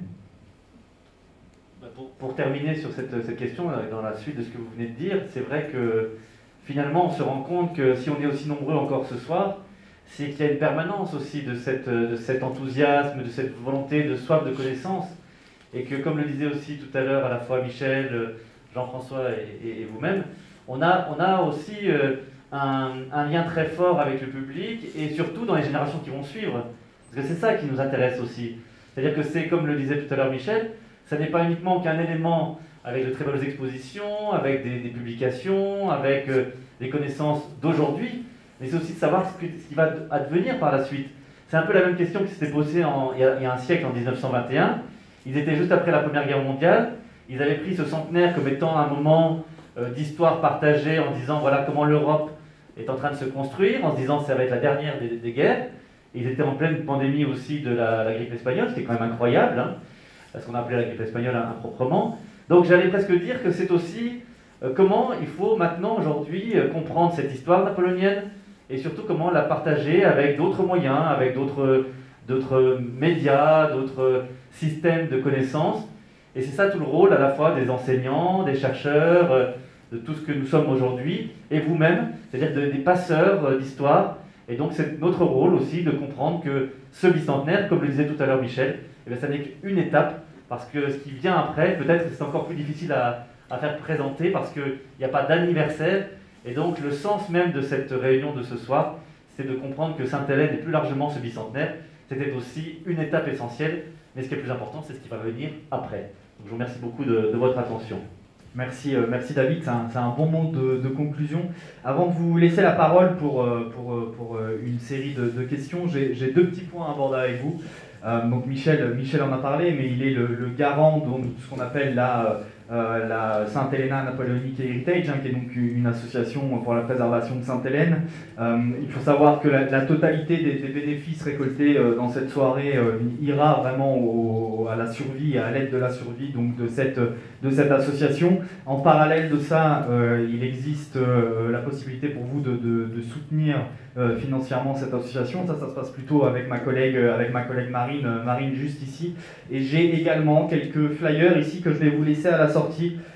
Pour, pour terminer sur cette, cette question, dans la suite de ce que vous venez de dire, c'est vrai que finalement, on se rend compte que si on est aussi nombreux encore ce soir, c'est qu'il y a une permanence aussi de, cette, de cet enthousiasme, de cette volonté, de soif de connaissance, et que, comme le disait aussi tout à l'heure à la fois Michel, Jean-François et, et, et vous-même, on a, on a aussi euh, un, un lien très fort avec le public, et surtout dans les générations qui vont suivre, parce que c'est ça qui nous intéresse aussi. C'est-à-dire que c'est, comme le disait tout à l'heure Michel, ça n'est pas uniquement qu'un élément avec de très belles expositions, avec des, des publications, avec euh, des connaissances d'aujourd'hui, mais c'est aussi de savoir ce, que, ce qui va advenir par la suite. C'est un peu la même question qui s'était posée en, il, y a, il y a un siècle, en mille neuf cent vingt et un. Ils étaient juste après la Première Guerre mondiale. Ils avaient pris ce centenaire comme étant un moment euh, d'histoire partagée en disant voilà comment l'Europe est en train de se construire, en se disant ça va être la dernière des, des guerres. Et ils étaient en pleine pandémie aussi de la, la grippe espagnole, ce qui est quand même incroyable, hein, parce qu'on a appelé la grippe espagnole improprement. Donc j'allais presque dire que c'est aussi euh, comment il faut maintenant, aujourd'hui, euh, comprendre cette histoire napoléonienne et surtout comment la partager avec d'autres moyens, avec d'autres d'autres médias, d'autres systèmes de connaissances. Et c'est ça tout le rôle à la fois des enseignants, des chercheurs, euh, de tout ce que nous sommes aujourd'hui, et vous-même, c'est-à-dire de, des passeurs euh, d'histoire. Et donc c'est notre rôle aussi de comprendre que ce bicentenaire, comme le disait tout à l'heure Michel, eh bien, ça n'est qu'une étape. Parce que ce qui vient après, peut-être que c'est encore plus difficile à, à faire présenter parce qu'il n'y a pas d'anniversaire. Et donc le sens même de cette réunion de ce soir, c'est de comprendre que Sainte-Hélène et plus largement ce bicentenaire, c'était aussi une étape essentielle. Mais ce qui est le plus important, c'est ce qui va venir après. Donc je vous remercie beaucoup de, de votre attention. Merci, euh, merci David, c'est un, c'est un bon mot de, de conclusion. Avant de vous laisser la parole pour, pour, pour une série de, de questions, j'ai, j'ai deux petits points à aborder avec vous. Euh, donc Michel, Michel en a parlé, mais il est le, le garant de ce qu'on appelle la, euh, la Sainte-Helena Napoleonic Heritage, hein, qui est donc une association pour la préservation de Sainte-Hélène. Euh, il faut savoir que la, la totalité des, des bénéfices récoltés euh, dans cette soirée euh, ira vraiment au, à la survie, à l'aide de la survie donc de, cette, de cette association. En parallèle de ça, euh, il existe euh, la possibilité pour vous de, de, de soutenir euh, financièrement cette association. Ça, ça se passe plutôt avec ma collègue, avec ma collègue Marine, Marine juste ici. Et j'ai également quelques flyers ici que je vais vous laisser à la sortie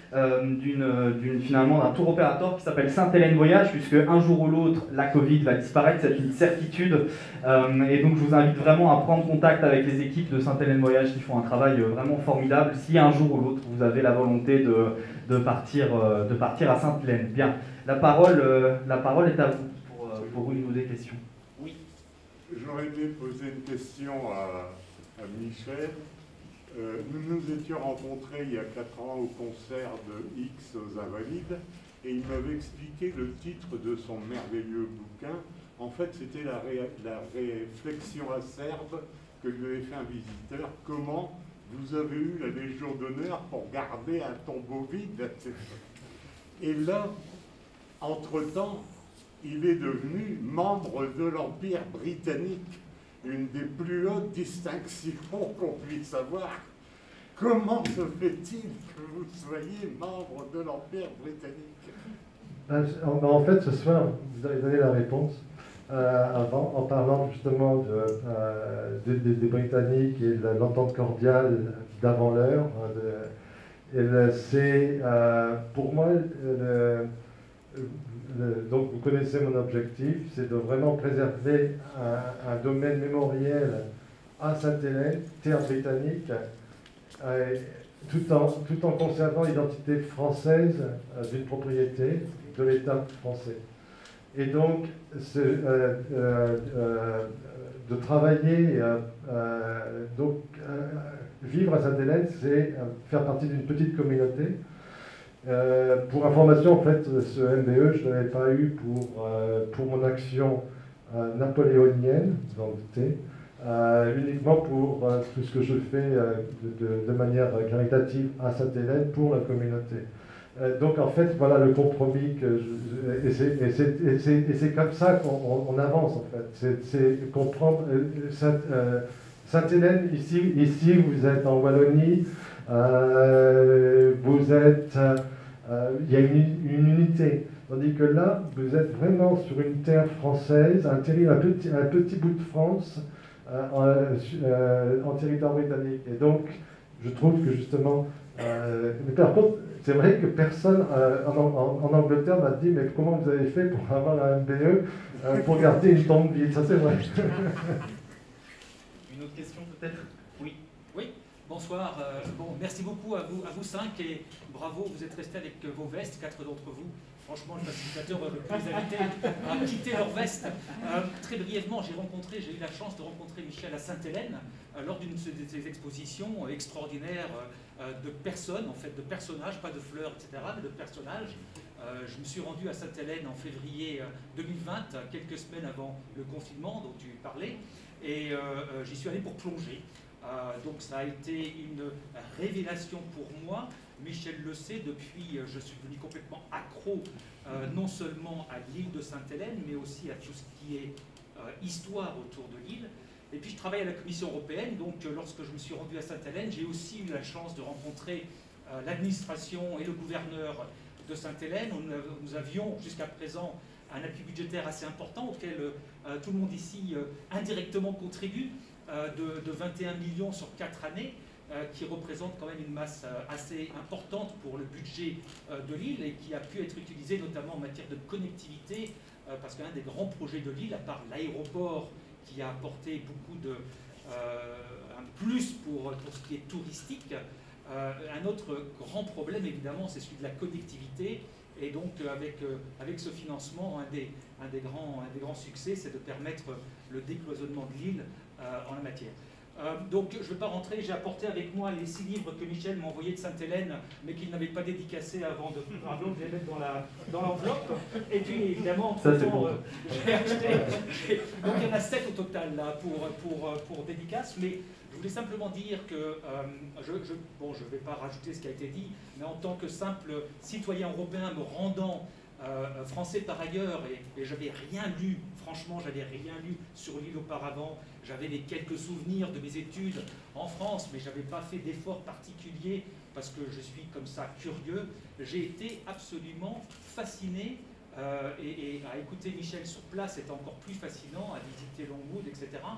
euh, d'une, d'une, finalement d'un tour opérateur qui s'appelle Sainte-Hélène Voyage, puisque un jour ou l'autre, la Covid va disparaître, c'est une certitude. Euh, et donc je vous invite vraiment à prendre contact avec les équipes de Sainte-Hélène Voyage qui font un travail vraiment formidable, si un jour ou l'autre vous avez la volonté de, de, partir, de partir à Sainte-Hélène. Bien, la parole, la parole est à vous pour, pour une ou des questions. Oui. J'aurais aimé poser une question à, à Michel. Euh, nous nous étions rencontrés il y a quatre ans au concert de X aux Invalides et il m'avait expliqué le titre de son merveilleux bouquin. En fait, c'était la, ré, la réflexion acerbe que lui avait fait un visiteur. Comment vous avez eu la Légion d'honneur pour garder un tombeau vide? Et là, entre-temps, il est devenu membre de l'Empire britannique, une des plus hautes distinctions qu'on puisse avoir. Comment se fait-il que vous soyez membre de l'Empire britannique? En fait, ce soir, vous avez donné la réponse euh, avant, en parlant justement de, euh, de, de, des Britanniques et de l'entente cordiale d'avant l'heure. C'est euh, pour moi, le, le, donc vous connaissez mon objectif, c'est de vraiment préserver un, un domaine mémoriel à Sainte-Hélène, terre britannique, euh, tout, en, tout en conservant l'identité française euh, d'une propriété de l'État français. Et donc, ce, euh, euh, euh, de travailler, euh, euh, donc euh, vivre à Sainte-Hélène, c'est euh, faire partie d'une petite communauté. Euh, pour information, en fait, ce M B E, je ne l'avais pas eu pour, euh, pour mon action euh, napoléonienne, vous en doutez, euh, uniquement pour euh, tout ce que je fais euh, de, de, de manière caritative à Sainte-Hélène pour la communauté. Euh, donc en fait, voilà le compromis que je, et c'est comme ça qu'on on avance en fait. C'est comprendre euh, Sainte, euh, Sainte-Hélène, ici, ici vous êtes en Wallonie, euh, vous êtes, euh, il y a une, une unité. Tandis que là, vous êtes vraiment sur une terre française, un, terri, un, petit, un petit bout de France euh, en, euh, en territoire britannique. Et donc, je trouve que justement, euh, mais par contre, c'est vrai que personne euh, en, en, en Angleterre m'a dit mais comment vous avez fait pour avoir un M B E euh, pour garder une tombe vide. Ça c'est vrai. Une autre question peut-être? Oui. Oui. Bonsoir. Euh, bon, merci beaucoup à vous, à vous cinq et bravo. Vous êtes restés avec vos vestes, quatre d'entre vous. Franchement, le facilitateur aurait pu les inviter à quitter leur veste. Euh, très brièvement, j'ai rencontré, j'ai eu la chance de rencontrer Michel à Sainte-Hélène euh, lors d'une de ces expositions extraordinaires euh, de personnes, en fait, de personnages, pas de fleurs, et cetera, mais de personnages. Euh, je me suis rendu à Sainte-Hélène en février deux mille vingt, quelques semaines avant le confinement dont tu parlais, et euh, j'y suis allé pour plonger. Euh, donc ça a été une révélation pour moi. Michel le sait, depuis je suis devenu complètement accro, euh, non seulement à l'île de Sainte-Hélène, mais aussi à tout ce qui est euh, histoire autour de l'île. Et puis je travaille à la Commission européenne, donc euh, lorsque je me suis rendu à Sainte-Hélène, j'ai aussi eu la chance de rencontrer euh, l'administration et le gouverneur de Sainte-Hélène. Nous avions jusqu'à présent un appui budgétaire assez important auquel euh, tout le monde ici euh, indirectement contribue, euh, de, de vingt et un millions sur quatre années. Euh, qui représente quand même une masse euh, assez importante pour le budget euh, de l'île et qui a pu être utilisé notamment en matière de connectivité, euh, parce qu'un des grands projets de l'île, à part l'aéroport qui a apporté beaucoup de euh, un plus pour, pour ce qui est touristique, euh, un autre grand problème évidemment c'est celui de la connectivité. Et donc euh, avec, euh, avec ce financement, un des, un des, grands, un des grands succès, c'est de permettre le décloisonnement de l'île euh, en la matière. Euh, donc je ne vais pas rentrer, j'ai apporté avec moi les six livres que Michel m'a envoyés de Sainte-Hélène, mais qu'il n'avait pas dédicacés avant de, avant de les mettre dans la, dans l'enveloppe. Et puis évidemment, ça, c'est bon. euh, j'ai acheté. Donc il y en a sept au total là pour, pour, pour dédicace, mais je voulais simplement dire que, euh, je ne je, bon, je vais pas rajouter ce qui a été dit, mais en tant que simple citoyen européen me rendant Euh, français par ailleurs, et, et j'avais rien lu, franchement j'avais rien lu sur l'île auparavant, j'avais les quelques souvenirs de mes études en France, mais j'avais pas fait d'efforts particuliers parce que je suis comme ça curieux. J'ai été absolument fasciné euh, et, et à écouter Michel sur place, c'était encore plus fascinant, à visiter Longwood, et cetera.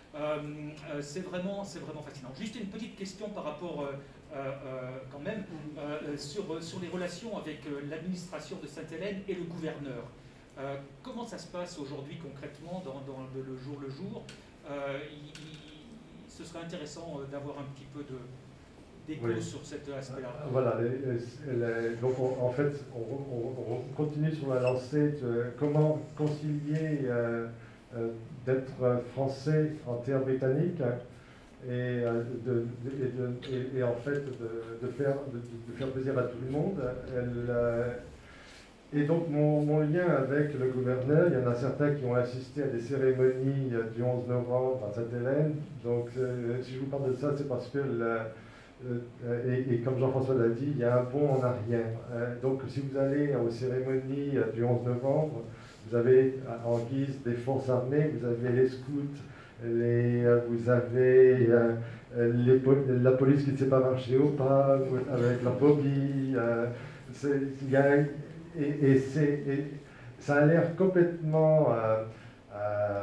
Euh, euh, c'est vraiment, c'est vraiment fascinant. Juste une petite question par rapport, euh, euh, quand même, euh, sur, sur les relations avec euh, l'administration de Sainte-Hélène et le gouverneur. Euh, comment ça se passe aujourd'hui concrètement dans, dans le, le jour le jour euh, il, il, ce serait intéressant d'avoir un petit peu de d'écho oui. sur cet aspect-là. Voilà, les, les, les, donc on, en fait on, on, on continue sur la lancée de comment concilier euh, euh, d'être français en terre britannique et, euh, de, de, et, de, et, et en fait de, de, faire, de, de faire plaisir à tout le monde. Elle, euh, Et donc mon, mon lien avec le gouverneur, il y en a certains qui ont assisté à des cérémonies du onze novembre à Sainte-Hélène. Donc euh, si je vous parle de ça, c'est parce que, la, euh, et, et comme Jean-François l'a dit, il y a un bond en arrière. Euh, donc si vous allez aux cérémonies du onze novembre, vous avez en guise des forces armées, vous avez les scouts, les, vous avez euh, les, la police qui ne sait pas marcher au pas, avec leur bobby. Euh, il y a, Et, et, et ça a l'air complètement euh, euh,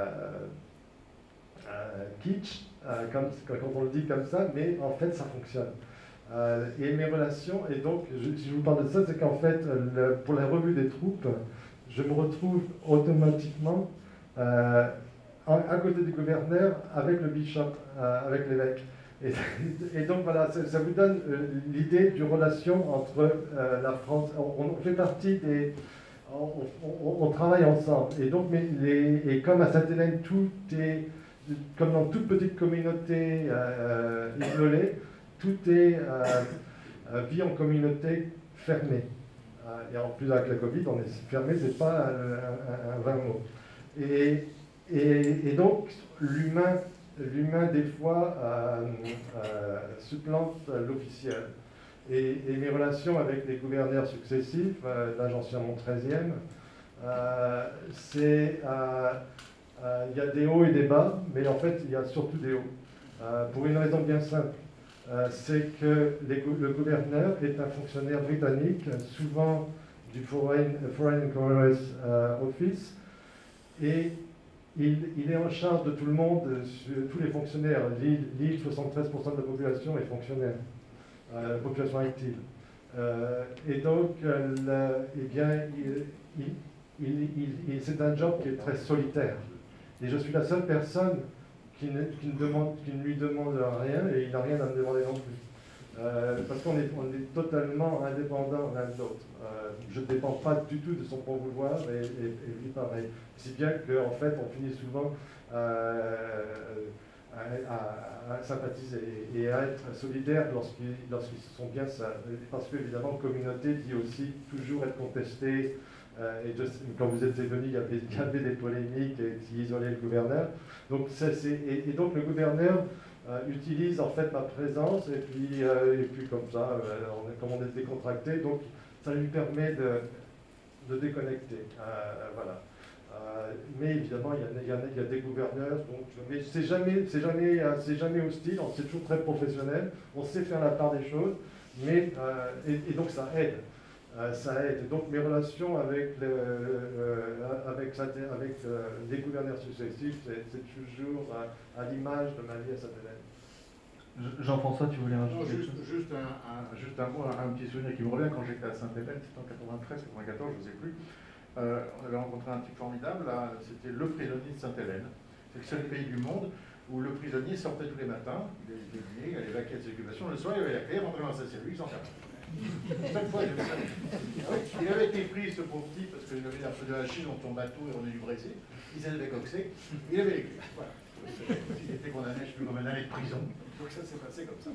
euh, kitsch, euh, comme, quand on le dit comme ça, mais en fait ça fonctionne. Euh, et mes relations, et donc je, si je vous parle de ça, c'est qu'en fait, le, pour la revue des troupes, je me retrouve automatiquement euh, à, à côté du gouverneur avec le bishop, euh, avec l'évêque. Et, et donc voilà, ça, ça vous donne euh, l'idée d'une relation entre euh, la France. On, on fait partie des. On, on, on travaille ensemble. Et donc, mais les, et comme à Sainte-Hélène, tout est. Comme dans toute petite communauté euh, isolée, tout est euh, vie en communauté fermée. Euh, et en plus, avec la Covid, on est fermé, c'est pas un, un, un vain mot. Et, et, et donc, l'humain. L'humain, des fois, euh, euh, supplante l'officiel. Et, et mes relations avec les gouverneurs successifs, euh, là j'en suis à mon treizième, euh, c'est. Il euh, euh, y a des hauts et des bas, mais en fait, il y a surtout des hauts. Euh, pour une raison bien simple. Euh, c'est que les, le gouverneur est un fonctionnaire britannique, souvent du Foreign, Foreign Commerce euh, Office, et Il, il est en charge de tout le monde, sur tous les fonctionnaires. L'île, soixante-treize pour cent de la population est fonctionnaire, euh, la population active. Euh, et donc, euh, le, eh bien, il, il, il, il, c'est un job qui est très solitaire. Et je suis la seule personne qui ne, qui ne, demande, qui ne lui demande rien, et il n'a rien à me demander non plus. Euh, parce qu'on est, on est totalement indépendants l'un de l'autre. Euh, je ne dépends pas du tout de son bon vouloir et, et, et lui pareil. Si bien qu'en fait, on finit souvent euh, à, à, à sympathiser et à être solidaire lorsqu'ils lorsqu'ils se sont bien ça. Parce qu'évidemment, communauté dit aussi toujours être contestée. Euh, et je, quand vous êtes venu, il y avait, il y avait des polémiques qui isolaient le gouverneur. Donc, ça, c'est, et, et donc le gouverneur Euh, utilise en fait ma présence et puis, euh, et puis comme ça, euh, on est, comme on est décontracté, donc ça lui permet de, de déconnecter. Euh, voilà. Euh, mais évidemment, il y, a, il, y a, il y a des gouverneurs, donc, mais c'est jamais, c'est jamais, c'est jamais hostile, c'est toujours très professionnel, on sait faire la part des choses, mais, euh, et, et donc ça aide. Euh, ça aide. Donc mes relations avec, le, euh, avec, avec euh, les gouverneurs successifs, c'est toujours à, à l'image de ma vie à Sainte-Hélène. Jean-François, tu voulais rajouter? Non, juste, juste, un, un, juste un mot, un, un petit souvenir qui me revient quand j'étais à Sainte-Hélène, c'était en quatre-vingt-treize, quatre-vingt-quatorze, je ne sais plus. Euh, on avait rencontré un type formidable, c'était le prisonnier de Sainte-Hélène. C'est le seul pays du monde où le prisonnier sortait tous les matins, il était lié, il allait vaquer à ses occupations, le soir il avait la clé, rentrait dans sa cellule, il s'en fermait. Chaque fois, il avait, il avait été pris, ce pauvre type, parce qu'il avait un peu de hachis dans son bateau et on est du Brésil. Il s'était coxé, il avait les clés. Voilà. Il était condamné, je ne sais plus combien d'années de prison. Donc ça s'est passé comme ça.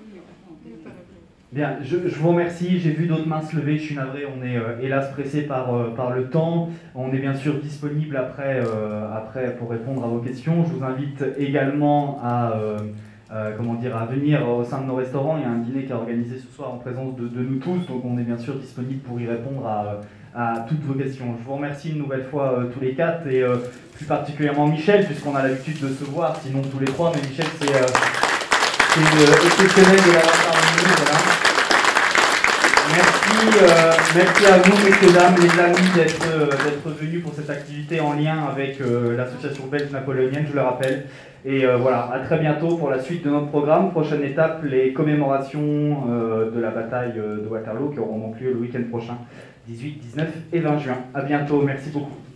Bien, je, je vous remercie. J'ai vu d'autres mains se lever. Je suis navré. On est euh, hélas pressé par, euh, par le temps. On est bien sûr disponible après, euh, après pour répondre à vos questions. Je vous invite également à. Euh, Euh, comment dire, à venir au sein de nos restaurants. Il y a un dîner qui est organisé ce soir en présence de, de nous tous, donc on est bien sûr disponible pour y répondre à, à toutes vos questions. Je vous remercie une nouvelle fois euh, tous les quatre, et euh, plus particulièrement Michel, puisqu'on a l'habitude de se voir, sinon tous les trois, mais Michel, c'est euh, euh, exceptionnel de l'avoir parmi nous. Voilà. Merci, euh, merci à vous, messieurs, dames, les amis, d'être euh, d'être venus pour cette activité en lien avec euh, l'association belge napoléonienne, je le rappelle. Et euh, voilà, à très bientôt pour la suite de notre programme. Prochaine étape, les commémorations euh, de la bataille de Waterloo qui auront donc lieu le week-end prochain, dix-huit, dix-neuf et vingt juin. À bientôt, merci beaucoup.